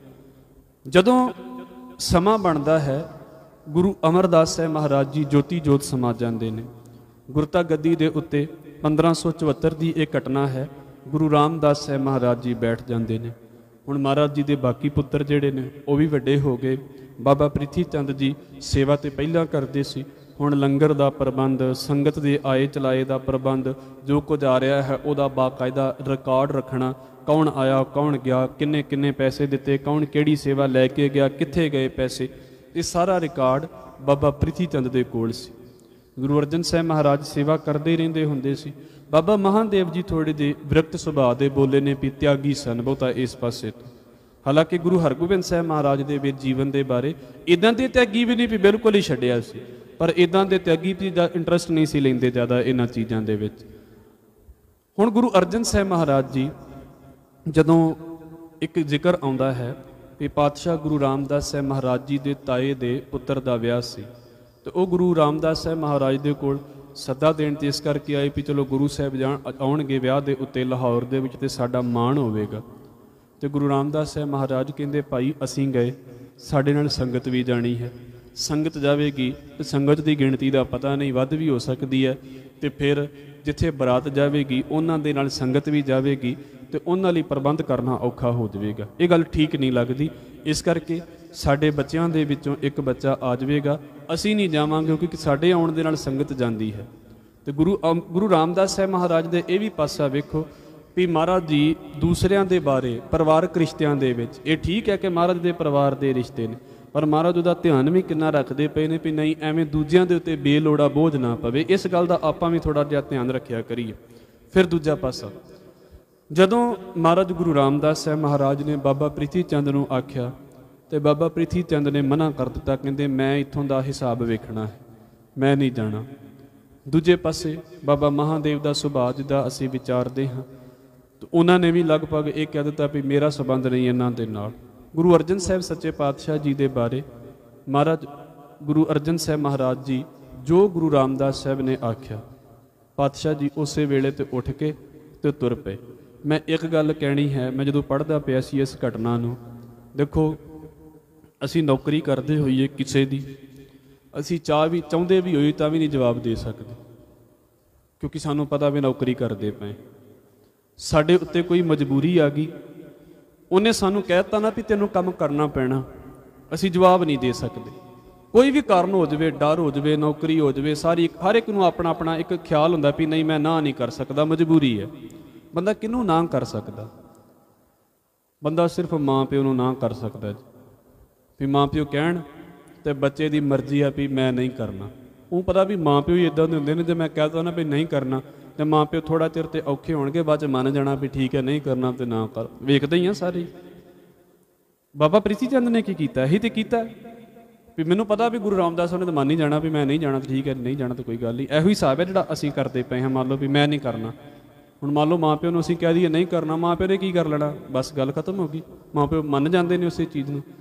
जदों समा बनता है गुरु अमरदास साहब महाराज जी ज्योति जोत समा जाते हैं। गुरता गद्दी दे उत्ते पंद्रह सौ चौहत्तर की एक घटना है। गुरु रामदास साहब महाराज जी बैठ जाते हैं। ਹੁਣ ਮਹਾਰਾਜ ਜੀ ਦੇ ਬਾਕੀ ਪੁੱਤਰ ਜਿਹੜੇ ਨੇ ਉਹ ਵੀ ਵੱਡੇ ਹੋ ਗਏ। ਬਾਬਾ ਪ੍ਰਿਥੀ ਚੰਦ ਜੀ ਸੇਵਾ ਤੇ ਪਹਿਲਾਂ ਕਰਦੇ ਸੀ, ਹੁਣ ਲੰਗਰ ਦਾ ਪ੍ਰਬੰਧ, ਸੰਗਤ ਦੇ ਆਏ ਚਲਾਏ ਦਾ ਪ੍ਰਬੰਧ, ਜੋ ਕੁਝ ਆ ਰਿਹਾ ਹੈ ਉਹਦਾ ਬਾਕਾਇਦਾ ਰਿਕਾਰਡ ਰੱਖਣਾ, ਕੌਣ ਆਇਆ ਕੌਣ ਗਿਆ, ਕਿੰਨੇ ਕਿੰਨੇ ਪੈਸੇ ਦਿੱਤੇ, ਕੌਣ ਕਿਹੜੀ ਸੇਵਾ ਲੈ ਕੇ ਗਿਆ, ਕਿੱਥੇ ਗਏ ਪੈਸੇ, ਇਹ ਸਾਰਾ ਰਿਕਾਰਡ ਬਾਬਾ ਪ੍ਰਿਥੀ ਚੰਦ ਦੇ ਕੋਲ ਸੀ। ਗੁਰੂ ਅਰਜਨ ਸਾਹਿਬ ਮਹਾਰਾਜ ਸੇਵਾ ਕਰਦੇ ਰਹਿੰਦੇ ਹੁੰਦੇ ਸੀ। ਬਾਬਾ ਮਹਾਦੇਵ ਜੀ ਥੋੜੇ ਜਿਹੇ ਵਿਰਕਤ ਸੁਭਾਅ ਦੇ ਬੋਲੇ ਨੇ ਵੀ ਤਿਆਗੀ ਸਨ ਬਹੁਤਾ ਇਸ ਪਾਸੇ ਤੋਂ। ਹਾਲਾਂਕਿ ਗੁਰੂ ਹਰਗੋਬਿੰਦ ਸਾਹਿਬ ਮਹਾਰਾਜ ਦੇ ਵਿੱਚ ਜੀਵਨ ਦੇ ਬਾਰੇ ਇਦਾਂ ਦੇ ਤਿਆਗੀ ਵੀ ਨਹੀਂ ਵੀ ਬਿਲਕੁਲ ਹੀ ਛੱਡਿਆ ਸੀ, ਪਰ ਇਦਾਂ ਦੇ ਤਿਆਗੀ ਵੀ ਇੰਟਰਸਟ ਨਹੀਂ ਸੀ ਲੈਂਦੇ ਜ਼ਿਆਦਾ ਇਹਨਾਂ ਚੀਜ਼ਾਂ ਦੇ ਵਿੱਚ। ਹੁਣ ਗੁਰੂ ਅਰਜਨ ਸਾਹਿਬ ਮਹਾਰਾਜ ਜੀ ਜਦੋਂ ਇੱਕ ਜ਼ਿਕਰ ਆਉਂਦਾ ਹੈ ਵੀ ਪਾਤਸ਼ਾਹ ਗੁਰੂ ਰਾਮਦਾਸ ਸਾਹਿਬ ਮਹਾਰਾਜ ਜੀ ਦੇ ਤਾਏ ਦੇ ਪੁੱਤਰ ਦਾ ਵਿਆਹ ਸੀ, ਤੇ ਉਹ ਗੁਰੂ ਰਾਮਦਾਸ ਸਾਹਿਬ ਮਹਾਰਾਜ ਦੇ ਕੋਲ ਸੱਦਾ ਦੇਣ ਤੇ ਇਸ ਕਰਕੇ ਆਏ ਵੀ ਚਲੋ ਗੁਰੂ ਸਾਹਿਬ ਜਾਣ ਆਉਣਗੇ ਵਿਆਹ ਦੇ ਉੱਤੇ ਲਾਹੌਰ ਦੇ ਵਿੱਚ ਤੇ ਸਾਡਾ ਮਾਣ ਹੋਵੇਗਾ। ਤੇ ਗੁਰੂ ਰਾਮਦਾਸ ਸਾਹਿਬ ਮਹਾਰਾਜ ਕਹਿੰਦੇ ਭਾਈ ਅਸੀਂ ਗਏ, ਸਾਡੇ ਨਾਲ ਸੰਗਤ ਵੀ ਜਾਣੀ ਹੈ, ਸੰਗਤ ਜਾਵੇਗੀ ਤੇ ਸੰਗਤ ਦੀ ਗਿਣਤੀ ਦਾ ਪਤਾ ਨਹੀਂ, ਵੱਧ ਵੀ ਹੋ ਸਕਦੀ ਹੈ, ਤੇ ਫਿਰ ਜਿੱਥੇ ਬਰਾਤ ਜਾਵੇਗੀ ਉਹਨਾਂ ਦੇ ਨਾਲ ਸੰਗਤ ਵੀ ਜਾਵੇਗੀ ਤੇ ਉਹਨਾਂ ਲਈ ਪ੍ਰਬੰਧ ਕਰਨਾ ਔਖਾ ਹੋ ਜਾਵੇਗਾ। ਇਹ ਗੱਲ ਠੀਕ ਨਹੀਂ ਲੱਗਦੀ, ਇਸ ਕਰਕੇ ਸਾਡੇ ਬੱਚਿਆਂ ਦੇ ਵਿੱਚੋਂ ਇੱਕ ਬੱਚਾ ਆ ਜਾਵੇਗਾ, ਅਸੀਂ ਨਹੀਂ ਜਾਵਾਂਗੇ ਕਿਉਂਕਿ ਸਾਡੇ ਆਉਣ ਦੇ ਨਾਲ ਸੰਗਤ ਜਾਂਦੀ ਹੈ। ਤੇ ਗੁਰੂ ਗੁਰੂ ਰਾਮਦਾਸ ਸਾਹਿਬ ਮਹਾਰਾਜ ਦੇ ਇਹ ਵੀ ਪਾਸਾ ਵੇਖੋ ਵੀ ਮਹਾਰਾਜ ਜੀ ਦੂਸਰਿਆਂ ਦੇ ਬਾਰੇ ਪਰਿਵਾਰਕ ਰਿਸ਼ਤਿਆਂ ਦੇ ਵਿੱਚ ਇਹ ਠੀਕ ਹੈ ਕਿ ਮਹਾਰਾਜ ਦੇ ਪਰਿਵਾਰ ਦੇ ਰਿਸ਼ਤੇ ਨੇ, ਪਰ ਮਹਾਰਾਜ ਉਹਦਾ ਧਿਆਨ ਵੀ ਕਿੰਨਾ ਰੱਖਦੇ ਪਏ ਨੇ ਵੀ ਨਹੀਂ ਐਵੇਂ ਦੂਜਿਆਂ ਦੇ ਉੱਤੇ ਬੇਲੋੜਾ ਬੋਝ ਨਾ ਪਵੇ, ਇਸ ਗੱਲ ਦਾ ਆਪਾਂ ਵੀ ਥੋੜ੍ਹਾ ਜਿਹਾ ਧਿਆਨ ਰੱਖਿਆ ਕਰੀਏ। ਫਿਰ ਦੂਜਾ ਪਾਸਾ, ਜਦੋਂ ਮਹਾਰਾਜ ਗੁਰੂ ਰਾਮਦਾਸ ਸਾਹਿਬ ਮਹਾਰਾਜ ਨੇ ਬਾਬਾ ਪ੍ਰਿਥੀ ਚੰਦ ਨੂੰ ਆਖਿਆ ਤੇ ਬਾਬਾ ਪ੍ਰਿਥੀ ਚੰਦ ਨੇ ਮਨਾ ਕਰ ਦਿੱਤਾ, ਕਹਿੰਦੇ ਮੈਂ ਇੱਥੋਂ ਦਾ ਹਿਸਾਬ ਵੇਖਣਾ ਹੈ, ਮੈਂ ਨਹੀਂ ਜਾਣਾ। ਦੂਜੇ ਪਾਸੇ ਬਾਬਾ ਮਹਾਦੇਵ ਦਾ ਸੁਭਾਅ ਜਿੱਦਾਂ ਅਸੀਂ ਵਿਚਾਰਦੇ ਹਾਂ, ਤਾਂ ਉਹਨਾਂ ਨੇ ਵੀ ਲਗਭਗ ਇਹ ਕਹਿ ਦਿੱਤਾ ਵੀ ਮੇਰਾ ਸੰਬੰਧ ਨਹੀਂ ਇਹਨਾਂ ਦੇ ਨਾਲ। ਗੁਰੂ ਅਰਜਨ ਸਾਹਿਬ ਸੱਚੇ ਪਾਤਸ਼ਾਹ ਜੀ ਦੇ ਬਾਰੇ ਮਹਾਰਾਜ ਗੁਰੂ ਅਰਜਨ ਸਾਹਿਬ ਮਹਾਰਾਜ ਜੀ ਜੋ ਗੁਰੂ ਰਾਮਦਾਸ ਸਾਹਿਬ ਨੇ ਆਖਿਆ, ਪਾਤਸ਼ਾਹ ਜੀ ਉਸੇ ਵੇਲੇ ਤੇ ਉੱਠ ਕੇ ਤੇ ਤੁਰ ਪਏ। ਮੈਂ ਇੱਕ ਗੱਲ ਕਹਿਣੀ ਹੈ, ਮੈਂ ਜਦੋਂ ਪੜ੍ਹਦਾ ਪਿਆ ਸੀ ਇਸ ਘਟਨਾ ਨੂੰ, ਦੇਖੋ ਅਸੀਂ ਨੌਕਰੀ ਕਰਦੇ ਹੋਈਏ ਕਿਸੇ ਦੀ, ਅਸੀਂ ਚਾਹ ਵੀ ਚਾਹੁੰਦੇ ਵੀ ਹੋਈਏ ਤਾਂ ਵੀ ਨਹੀਂ ਜਵਾਬ ਦੇ ਸਕਦੇ, ਕਿਉਂਕਿ ਸਾਨੂੰ ਪਤਾ ਵੀ ਨੌਕਰੀ ਕਰਦੇ ਪਏ। ਸਾਡੇ ਉੱਤੇ ਕੋਈ ਮਜਬੂਰੀ ਆ ਗਈ, ਉਹਨੇ ਸਾਨੂੰ ਕਹਿ ਦਿੱਤਾ ਨਾ ਵੀ ਤੈਨੂੰ ਕੰਮ ਕਰਨਾ ਪੈਣਾ, ਅਸੀਂ ਜਵਾਬ ਨਹੀਂ ਦੇ ਸਕਦੇ। ਕੋਈ ਵੀ ਕਾਰਨ ਹੋ ਜਾਵੇ, ਡਰ ਹੋ ਜਾਵੇ, ਨੌਕਰੀ ਹੋ ਜਾਵੇ, ਸਾਰੀ ਹਰ ਇੱਕ ਨੂੰ ਆਪਣਾ ਆਪਣਾ ਇੱਕ ਖਿਆਲ ਹੁੰਦਾ ਵੀ ਨਹੀਂ ਮੈਂ ਨਾ ਨਹੀਂ ਕਰ ਸਕਦਾ, ਮਜਬੂਰੀ ਹੈ। ਬੰਦਾ ਕਿਹਨੂੰ ਨਾ ਕਰ ਸਕਦਾ? ਬੰਦਾ ਸਿਰਫ ਮਾਂ ਪਿਓ ਨੂੰ ਨਾ ਕਰ ਸਕਦਾ ਜੀ, ਵੀ ਮਾਂ ਪਿਓ ਕਹਿਣ ਤੇ ਬੱਚੇ ਦੀ ਮਰਜ਼ੀ ਆ ਵੀ ਮੈਂ ਨਹੀਂ ਕਰਨਾ। ਉਹ ਪਤਾ ਵੀ ਮਾਂ ਪਿਓ ਹੀ ਇੱਦਾਂ ਦੇ ਹੁੰਦੇ ਨੇ, ਜੇ ਮੈਂ ਕਹਿ ਤਾ ਨਾ ਵੀ ਨਹੀਂ ਕਰਨਾ ਤੇ ਮਾਂ ਪਿਓ ਥੋੜ੍ਹਾ ਚਿਰ ਤੇ ਔਖੇ ਹੋਣਗੇ, ਬਾਅਦ 'ਚ ਮੰਨ ਜਾਣਾ ਵੀ ਠੀਕ ਹੈ ਨਹੀਂ ਕਰਨਾ ਤੇ ਨਾ ਕਰ। ਵੇਖਦੇ ਹੀ ਆ ਸਾਰੇ। ਬਾਬਾ ਪ੍ਰਿਥੀ ਚੰਦ ਨੇ ਕੀ ਕੀਤਾ? ਇਹੀ ਤੇ ਕੀਤਾ ਵੀ ਮੈਨੂੰ ਪਤਾ ਵੀ ਗੁਰੂ ਰਾਮਦਾਸ ਨੇ ਤਾਂ ਮੰਨ ਹੀ ਜਾਣਾ ਵੀ ਮੈਂ ਨਹੀਂ ਜਾਣਾ, ਠੀਕ ਹੈ ਨਹੀਂ ਜਾਣਾ ਤਾਂ ਕੋਈ ਗੱਲ ਨਹੀਂ। ਇਹੋ ਹੀ ਹਿਸਾਬ ਹੈ ਜਿਹੜਾ ਅਸੀਂ ਕਰਦੇ ਪਏ ਹਾਂ। ਮੰਨ ਲਓ ਵੀ ਮੈਂ ਨਹੀਂ ਕਰਨਾ, ਹੁਣ ਮੰਨ ਲਓ ਮਾਂ ਪਿਓ ਨੂੰ ਅਸੀਂ ਕਹਿ ਦਈਏ ਨਹੀਂ ਕਰਨਾ, ਮਾਂ ਪਿਓ ਨੇ ਕੀ ਕਰ ਲੈਣਾ? ਬਸ ਗੱਲ ਖਤਮ ਹੋ ਗਈ। ਮਾਂ ਪਿਓ ਮੰਨ ਜਾਂਦੇ ਨੇ ਉਸੇ ਚੀਜ਼ ਨੂੰ।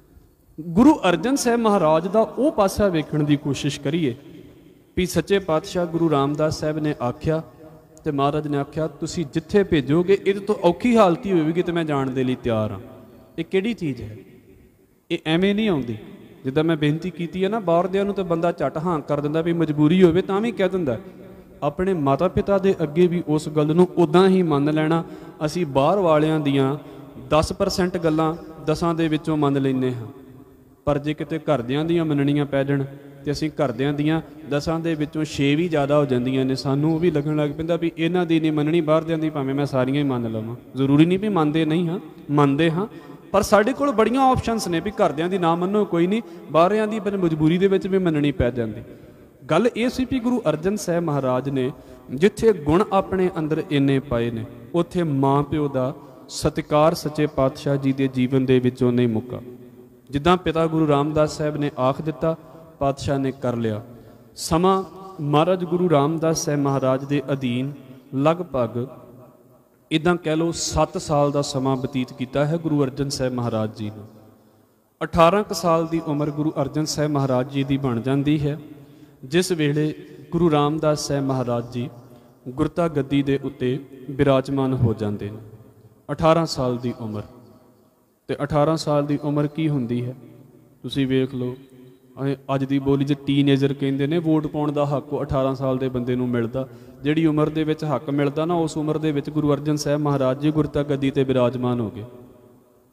ਗੁਰੂ ਅਰਜਨ ਸਾਹਿਬ ਮਹਾਰਾਜ ਦਾ ਉਹ ਪਾਸਾ ਵੇਖਣ ਦੀ ਕੋਸ਼ਿਸ਼ ਕਰੀਏ ਵੀ ਸੱਚੇ ਪਾਤਸ਼ਾਹ ਗੁਰੂ ਰਾਮਦਾਸ ਸਾਹਿਬ ਨੇ ਆਖਿਆ ਤੇ ਮਹਾਰਾਜ ਨੇ ਆਖਿਆ ਤੁਸੀਂ ਜਿੱਥੇ ਭੇਜੋਗੇ ਇਹਦੇ ਤੋਂ ਔਖੀ ਹਾਲਤ ਹੀ ਹੋਵੇਗੀ ਤੇ ਮੈਂ ਜਾਣ ਦੇ ਲਈ ਤਿਆਰ ਹਾਂ। ਇਹ ਕਿਹੜੀ ਚੀਜ਼ ਹੈ? ਇਹ ਐਵੇਂ ਨਹੀਂ ਆਉਂਦੀ। ਜਿੱਦਾਂ ਮੈਂ ਬੇਨਤੀ ਕੀਤੀ ਹੈ ਨਾ, ਬਾਹਰ ਦਿਆਂ ਨੂੰ ਤਾਂ ਬੰਦਾ ਝੱਟ ਹਾਂ ਕਰ ਦਿੰਦਾ ਵੀ ਮਜਬੂਰੀ ਹੋਵੇ ਤਾਂ ਵੀ ਕਹਿ ਦਿੰਦਾ। ਆਪਣੇ ਮਾਤਾ ਪਿਤਾ ਦੇ ਅੱਗੇ ਵੀ ਉਸ ਗੱਲ ਨੂੰ ਉੱਦਾਂ ਹੀ ਮੰਨ ਲੈਣਾ। ਅਸੀਂ ਬਾਹਰ ਵਾਲਿਆਂ ਦੀਆਂ ਦਸ ਪਰਸੈਂਟ ਗੱਲਾਂ ਦਸਾਂ ਦੇ ਵਿੱਚੋਂ ਮੰਨ ਲੈਂਦੇ ਹਾਂ, ਪਰ ਜੇ ਕਿਤੇ ਘਰਦਿਆਂ ਦੀਆਂ ਮੰਨਣੀਆਂ ਪੈ ਜਾਣ ਤੇ ਅਸੀਂ ਘਰਦਿਆਂ ਦੀਆਂ ਦਸਾਂ ਦੇ ਵਿੱਚੋਂ ਛੇ ਵੀ ਜ਼ਿਆਦਾ ਹੋ ਜਾਂਦੀਆਂ ਨੇ, ਸਾਨੂੰ ਉਹ ਵੀ ਲੱਗਣ ਲੱਗ ਪੈਂਦਾ ਵੀ ਇਹਨਾਂ ਦੀ ਨਹੀਂ ਮੰਨਣੀ, ਬਾਹਰਦਿਆਂ ਦੀ ਭਾਵੇਂ ਮੈਂ ਸਾਰੀਆਂ ਹੀ ਮੰਨ ਲਵਾਂ। ਜ਼ਰੂਰੀ ਨਹੀਂ ਵੀ ਮੰਨਦੇ ਨਹੀਂ ਹਾਂ, ਮੰਨਦੇ ਹਾਂ, ਪਰ ਸਾਡੇ ਕੋਲ ਬੜੀਆਂ ਆਪਸ਼ਨਸ ਨੇ ਵੀ ਘਰਦਿਆਂ ਦੀ ਨਾ ਮੰਨੋ ਕੋਈ ਨਹੀਂ, ਬਾਹਰਿਆਂ ਦੀ ਮਜਬੂਰੀ ਦੇ ਵਿੱਚ ਵੀ ਮੰਨਣੀ ਪੈ ਜਾਂਦੀ। ਗੱਲ ਇਹ ਸੀ ਵੀ ਗੁਰੂ ਅਰਜਨ ਸਾਹਿਬ ਮਹਾਰਾਜ ਨੇ ਜਿੱਥੇ ਗੁਣ ਆਪਣੇ ਅੰਦਰ ਇੰਨੇ ਪਾਏ ਨੇ, ਉੱਥੇ ਮਾਂ ਪਿਓ ਦਾ ਸਤਿਕਾਰ ਸੱਚੇ ਪਾਤਸ਼ਾਹ ਜੀ ਦੇ ਜੀਵਨ ਦੇ ਵਿੱਚੋਂ ਨਹੀਂ ਮੁੱਕਾ। ਜਿੱਦਾਂ ਪਿਤਾ ਗੁਰੂ ਰਾਮਦਾਸ ਸਾਹਿਬ ਨੇ ਆਖ ਦਿੱਤਾ, ਪਾਤਸ਼ਾਹ ਨੇ ਕਰ ਲਿਆ। ਸਮਾਂ ਮਹਾਰਾਜ ਗੁਰੂ ਰਾਮਦਾਸ ਸਾਹਿਬ ਮਹਾਰਾਜ ਦੇ ਅਧੀਨ ਲਗਭਗ ਇੱਦਾਂ ਕਹਿ ਲਓ ਸੱਤ ਸਾਲ ਦਾ ਸਮਾਂ ਬਤੀਤ ਕੀਤਾ ਹੈ ਗੁਰੂ ਅਰਜਨ ਸਾਹਿਬ ਮਹਾਰਾਜ ਜੀ ਨੇ। ਅਠਾਰਾਂ ਕੁ ਸਾਲ ਦੀ ਉਮਰ ਗੁਰੂ ਅਰਜਨ ਸਾਹਿਬ ਮਹਾਰਾਜ ਜੀ ਦੀ ਬਣ ਜਾਂਦੀ ਹੈ, ਜਿਸ ਵੇਲੇ ਗੁਰੂ ਰਾਮਦਾਸ ਸਾਹਿਬ ਮਹਾਰਾਜ ਜੀ ਗੁਰਤਾ ਗੱਦੀ ਦੇ ਉੱਤੇ ਬਿਰਾਜਮਾਨ ਹੋ ਜਾਂਦੇ ਨੇ। ਅਠਾਰਾਂ ਸਾਲ ਦੀ ਉਮਰ, ਤੇ ਅਠਾਰਾਂ ਸਾਲ ਦੀ ਉਮਰ ਕੀ ਹੁੰਦੀ ਹੈ ਤੁਸੀਂ ਵੇਖ ਲਓ। ਅੱਜ ਦੀ ਬੋਲੀ 'ਚ ਟੀਨੇਜਰ ਕਹਿੰਦੇ ਨੇ, ਵੋਟ ਪਾਉਣ ਦਾ ਹੱਕ ਉਹ ਅਠਾਰਾਂ ਸਾਲ ਦੇ ਬੰਦੇ ਨੂੰ ਮਿਲਦਾ। ਜਿਹੜੀ ਉਮਰ ਦੇ ਵਿੱਚ ਹੱਕ ਮਿਲਦਾ ਨਾ, ਉਸ ਉਮਰ ਦੇ ਵਿੱਚ ਗੁਰੂ ਅਰਜਨ ਸਾਹਿਬ ਮਹਾਰਾਜ ਜੀ ਗੁਰਤਾ ਗੱਦੀ 'ਤੇ ਬਿਰਾਜਮਾਨ ਹੋ ਗਏ।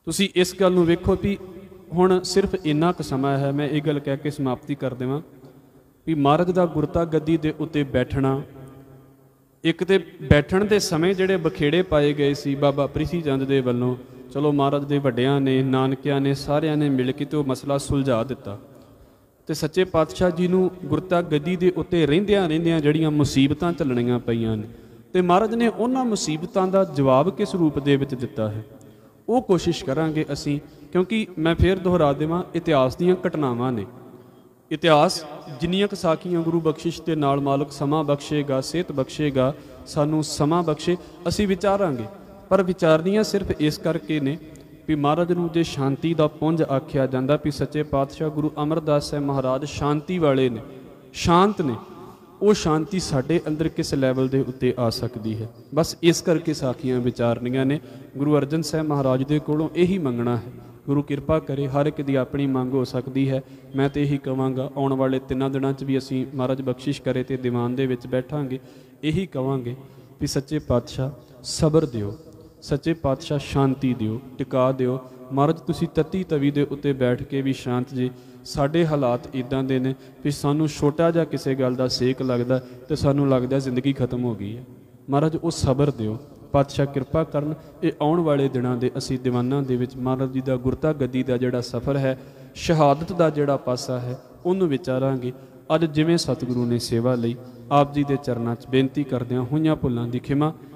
ਤੁਸੀਂ ਇਸ ਗੱਲ ਨੂੰ ਵੇਖੋ ਵੀ ਹੁਣ ਸਿਰਫ ਇੰਨਾ ਕੁ ਸਮਾਂ ਹੈ, ਮੈਂ ਇਹ ਗੱਲ ਕਹਿ ਕੇ ਸਮਾਪਤੀ ਕਰ ਦੇਵਾਂ ਵੀ ਮਹਾਰਾਜ ਦਾ ਗੁਰਤਾ ਗੱਦੀ ਦੇ ਉੱਤੇ ਬੈਠਣਾ, ਇੱਕ ਤੇ ਬੈਠਣ ਦੇ ਸਮੇਂ ਜਿਹੜੇ ਬਖੇੜੇ ਪਾਏ ਗਏ ਸੀ ਬਾਬਾ ਪ੍ਰਿਥੀ ਚੰਦ ਦੇ ਵੱਲੋਂ, ਚਲੋ ਮਹਾਰਾਜ ਦੇ ਵੱਡਿਆਂ ਨੇ, ਨਾਨਕਿਆਂ ਨੇ, ਸਾਰਿਆਂ ਨੇ ਮਿਲ ਕੇ ਤੇ ਉਹ ਮਸਲਾ ਸੁਲਝਾ ਦਿੱਤਾ। ਤੇ ਸੱਚੇ ਪਾਤਸ਼ਾਹ ਜੀ ਨੂੰ ਗੁਰਤਾ ਗੱਦੀ ਦੇ ਉੱਤੇ ਰਹਿੰਦਿਆਂ ਰਹਿੰਦਿਆਂ ਜਿਹੜੀਆਂ ਮੁਸੀਬਤਾਂ ਝੱਲਣੀਆਂ ਪਈਆਂ ਨੇ, ਤੇ ਮਹਾਰਾਜ ਨੇ ਉਹਨਾਂ ਮੁਸੀਬਤਾਂ ਦਾ ਜਵਾਬ ਕਿਸ ਰੂਪ ਦੇ ਵਿੱਚ ਦਿੱਤਾ ਹੈ, ਉਹ ਕੋਸ਼ਿਸ਼ ਕਰਾਂਗੇ ਅਸੀਂ। ਕਿਉਂਕਿ ਮੈਂ ਫੇਰ ਦੁਹਰਾ ਦੇਵਾਂ, ਇਤਿਹਾਸ ਦੀਆਂ ਘਟਨਾਵਾਂ ਨੇ, ਇਤਿਹਾਸ ਜਿੰਨੀਆਂ ਕੁ ਸਾਖੀਆਂ ਗੁਰੂ ਬਖਸ਼ਿਸ਼ ਦੇ ਨਾਲ ਮਾਲਕ ਸਮਾਂ ਬਖਸ਼ੇਗਾ, ਸਿਹਤ ਬਖਸ਼ੇਗਾ, ਸਾਨੂੰ ਸਮਾਂ ਬਖਸ਼ੇ, ਅਸੀਂ ਵਿਚਾਰਾਂਗੇ। ਪਰ ਵਿਚਾਰਨੀਆਂ ਸਿਰਫ ਇਸ ਕਰਕੇ ਨੇ ਵੀ ਮਹਾਰਾਜ ਨੂੰ ਜੇ ਸ਼ਾਂਤੀ ਦਾ ਪੁੰਜ ਆਖਿਆ ਜਾਂਦਾ, ਵੀ ਸੱਚੇ ਪਾਤਸ਼ਾਹ ਗੁਰੂ ਅਮਰਦਾਸ ਸਾਹਿਬ ਮਹਾਰਾਜ ਸ਼ਾਂਤੀ ਵਾਲੇ ਨੇ, ਸ਼ਾਂਤ ਨੇ, ਉਹ ਸ਼ਾਂਤੀ ਸਾਡੇ ਅੰਦਰ ਕਿਸ ਲੈਵਲ ਦੇ ਉੱਤੇ ਆ ਸਕਦੀ ਹੈ। ਬਸ ਇਸ ਕਰਕੇ ਸਾਖੀਆਂ ਵਿਚਾਰਨੀਆਂ ਨੇ। ਗੁਰੂ ਅਰਜਨ ਸਾਹਿਬ ਮਹਾਰਾਜ ਦੇ ਕੋਲੋਂ ਇਹੀ ਮੰਗਣਾ ਹੈ। ਗੁਰੂ ਕਿਰਪਾ ਕਰੇ, ਹਰ ਇੱਕ ਦੀ ਆਪਣੀ ਮੰਗ ਹੋ ਸਕਦੀ ਹੈ। ਮੈਂ ਤਾਂ ਇਹੀ ਕਹਾਂਗਾ, ਆਉਣ ਵਾਲੇ ਤਿੰਨਾਂ ਦਿਨਾਂ 'ਚ ਵੀ ਅਸੀਂ ਮਹਾਰਾਜ ਬਖਸ਼ਿਸ਼ ਕਰੇ ਤੇ ਦੀਵਾਨ ਦੇ ਵਿੱਚ ਬੈਠਾਂਗੇ, ਇਹੀ ਕਹਾਂਗੇ ਵੀ ਸੱਚੇ ਪਾਤਸ਼ਾਹ ਸਬਰ ਦਿਓ, ਸੱਚੇ ਪਾਤਸ਼ਾਹ ਸ਼ਾਂਤੀ ਦਿਓ, ਟਿਕਾ ਦਿਓ। ਮਹਾਰਾਜ ਤੁਸੀਂ ਤਤੀ ਤਵੀ ਦੇ ਉੱਤੇ ਬੈਠ ਕੇ ਵੀ ਸ਼ਾਂਤ ਜੀ। ਸਾਡੇ ਹਾਲਾਤ ਇੱਦਾਂ ਦੇ ਨੇ ਵੀ ਸਾਨੂੰ ਛੋਟਾ ਜਿਹਾ ਕਿਸੇ ਗੱਲ ਦਾ ਸੇਕ ਲੱਗਦਾ ਤੇ ਸਾਨੂੰ ਲੱਗਦਾ ਜ਼ਿੰਦਗੀ ਖਤਮ ਹੋ ਗਈ ਹੈ। ਮਹਾਰਾਜ ਉਹ ਸਬਰ ਦਿਓ, ਪਾਤਸ਼ਾਹ ਕਿਰਪਾ ਕਰਨ। ਇਹ ਆਉਣ ਵਾਲੇ ਦਿਨਾਂ ਦੇ ਅਸੀਂ ਦੀਵਾਨਾਂ ਦੇ ਵਿੱਚ ਮਹਾਰਾਜ ਜੀ ਦਾ ਗੁਰਤਾ ਗੱਦੀ ਦਾ ਜਿਹੜਾ ਸਫ਼ਰ ਹੈ, ਸ਼ਹਾਦਤ ਦਾ ਜਿਹੜਾ ਪਾਸਾ ਹੈ, ਉਹਨੂੰ ਵਿਚਾਰਾਂਗੇ। ਅੱਜ ਜਿਵੇਂ ਸਤਿਗੁਰੂ ਨੇ ਸੇਵਾ ਲਈ, ਆਪ ਜੀ ਦੇ ਚਰਨਾਂ 'ਚ ਬੇਨਤੀ ਕਰਦਿਆਂ ਹੋਈਆਂ ਭੁੱਲਾਂ ਦੀ ਖਿਮਾ।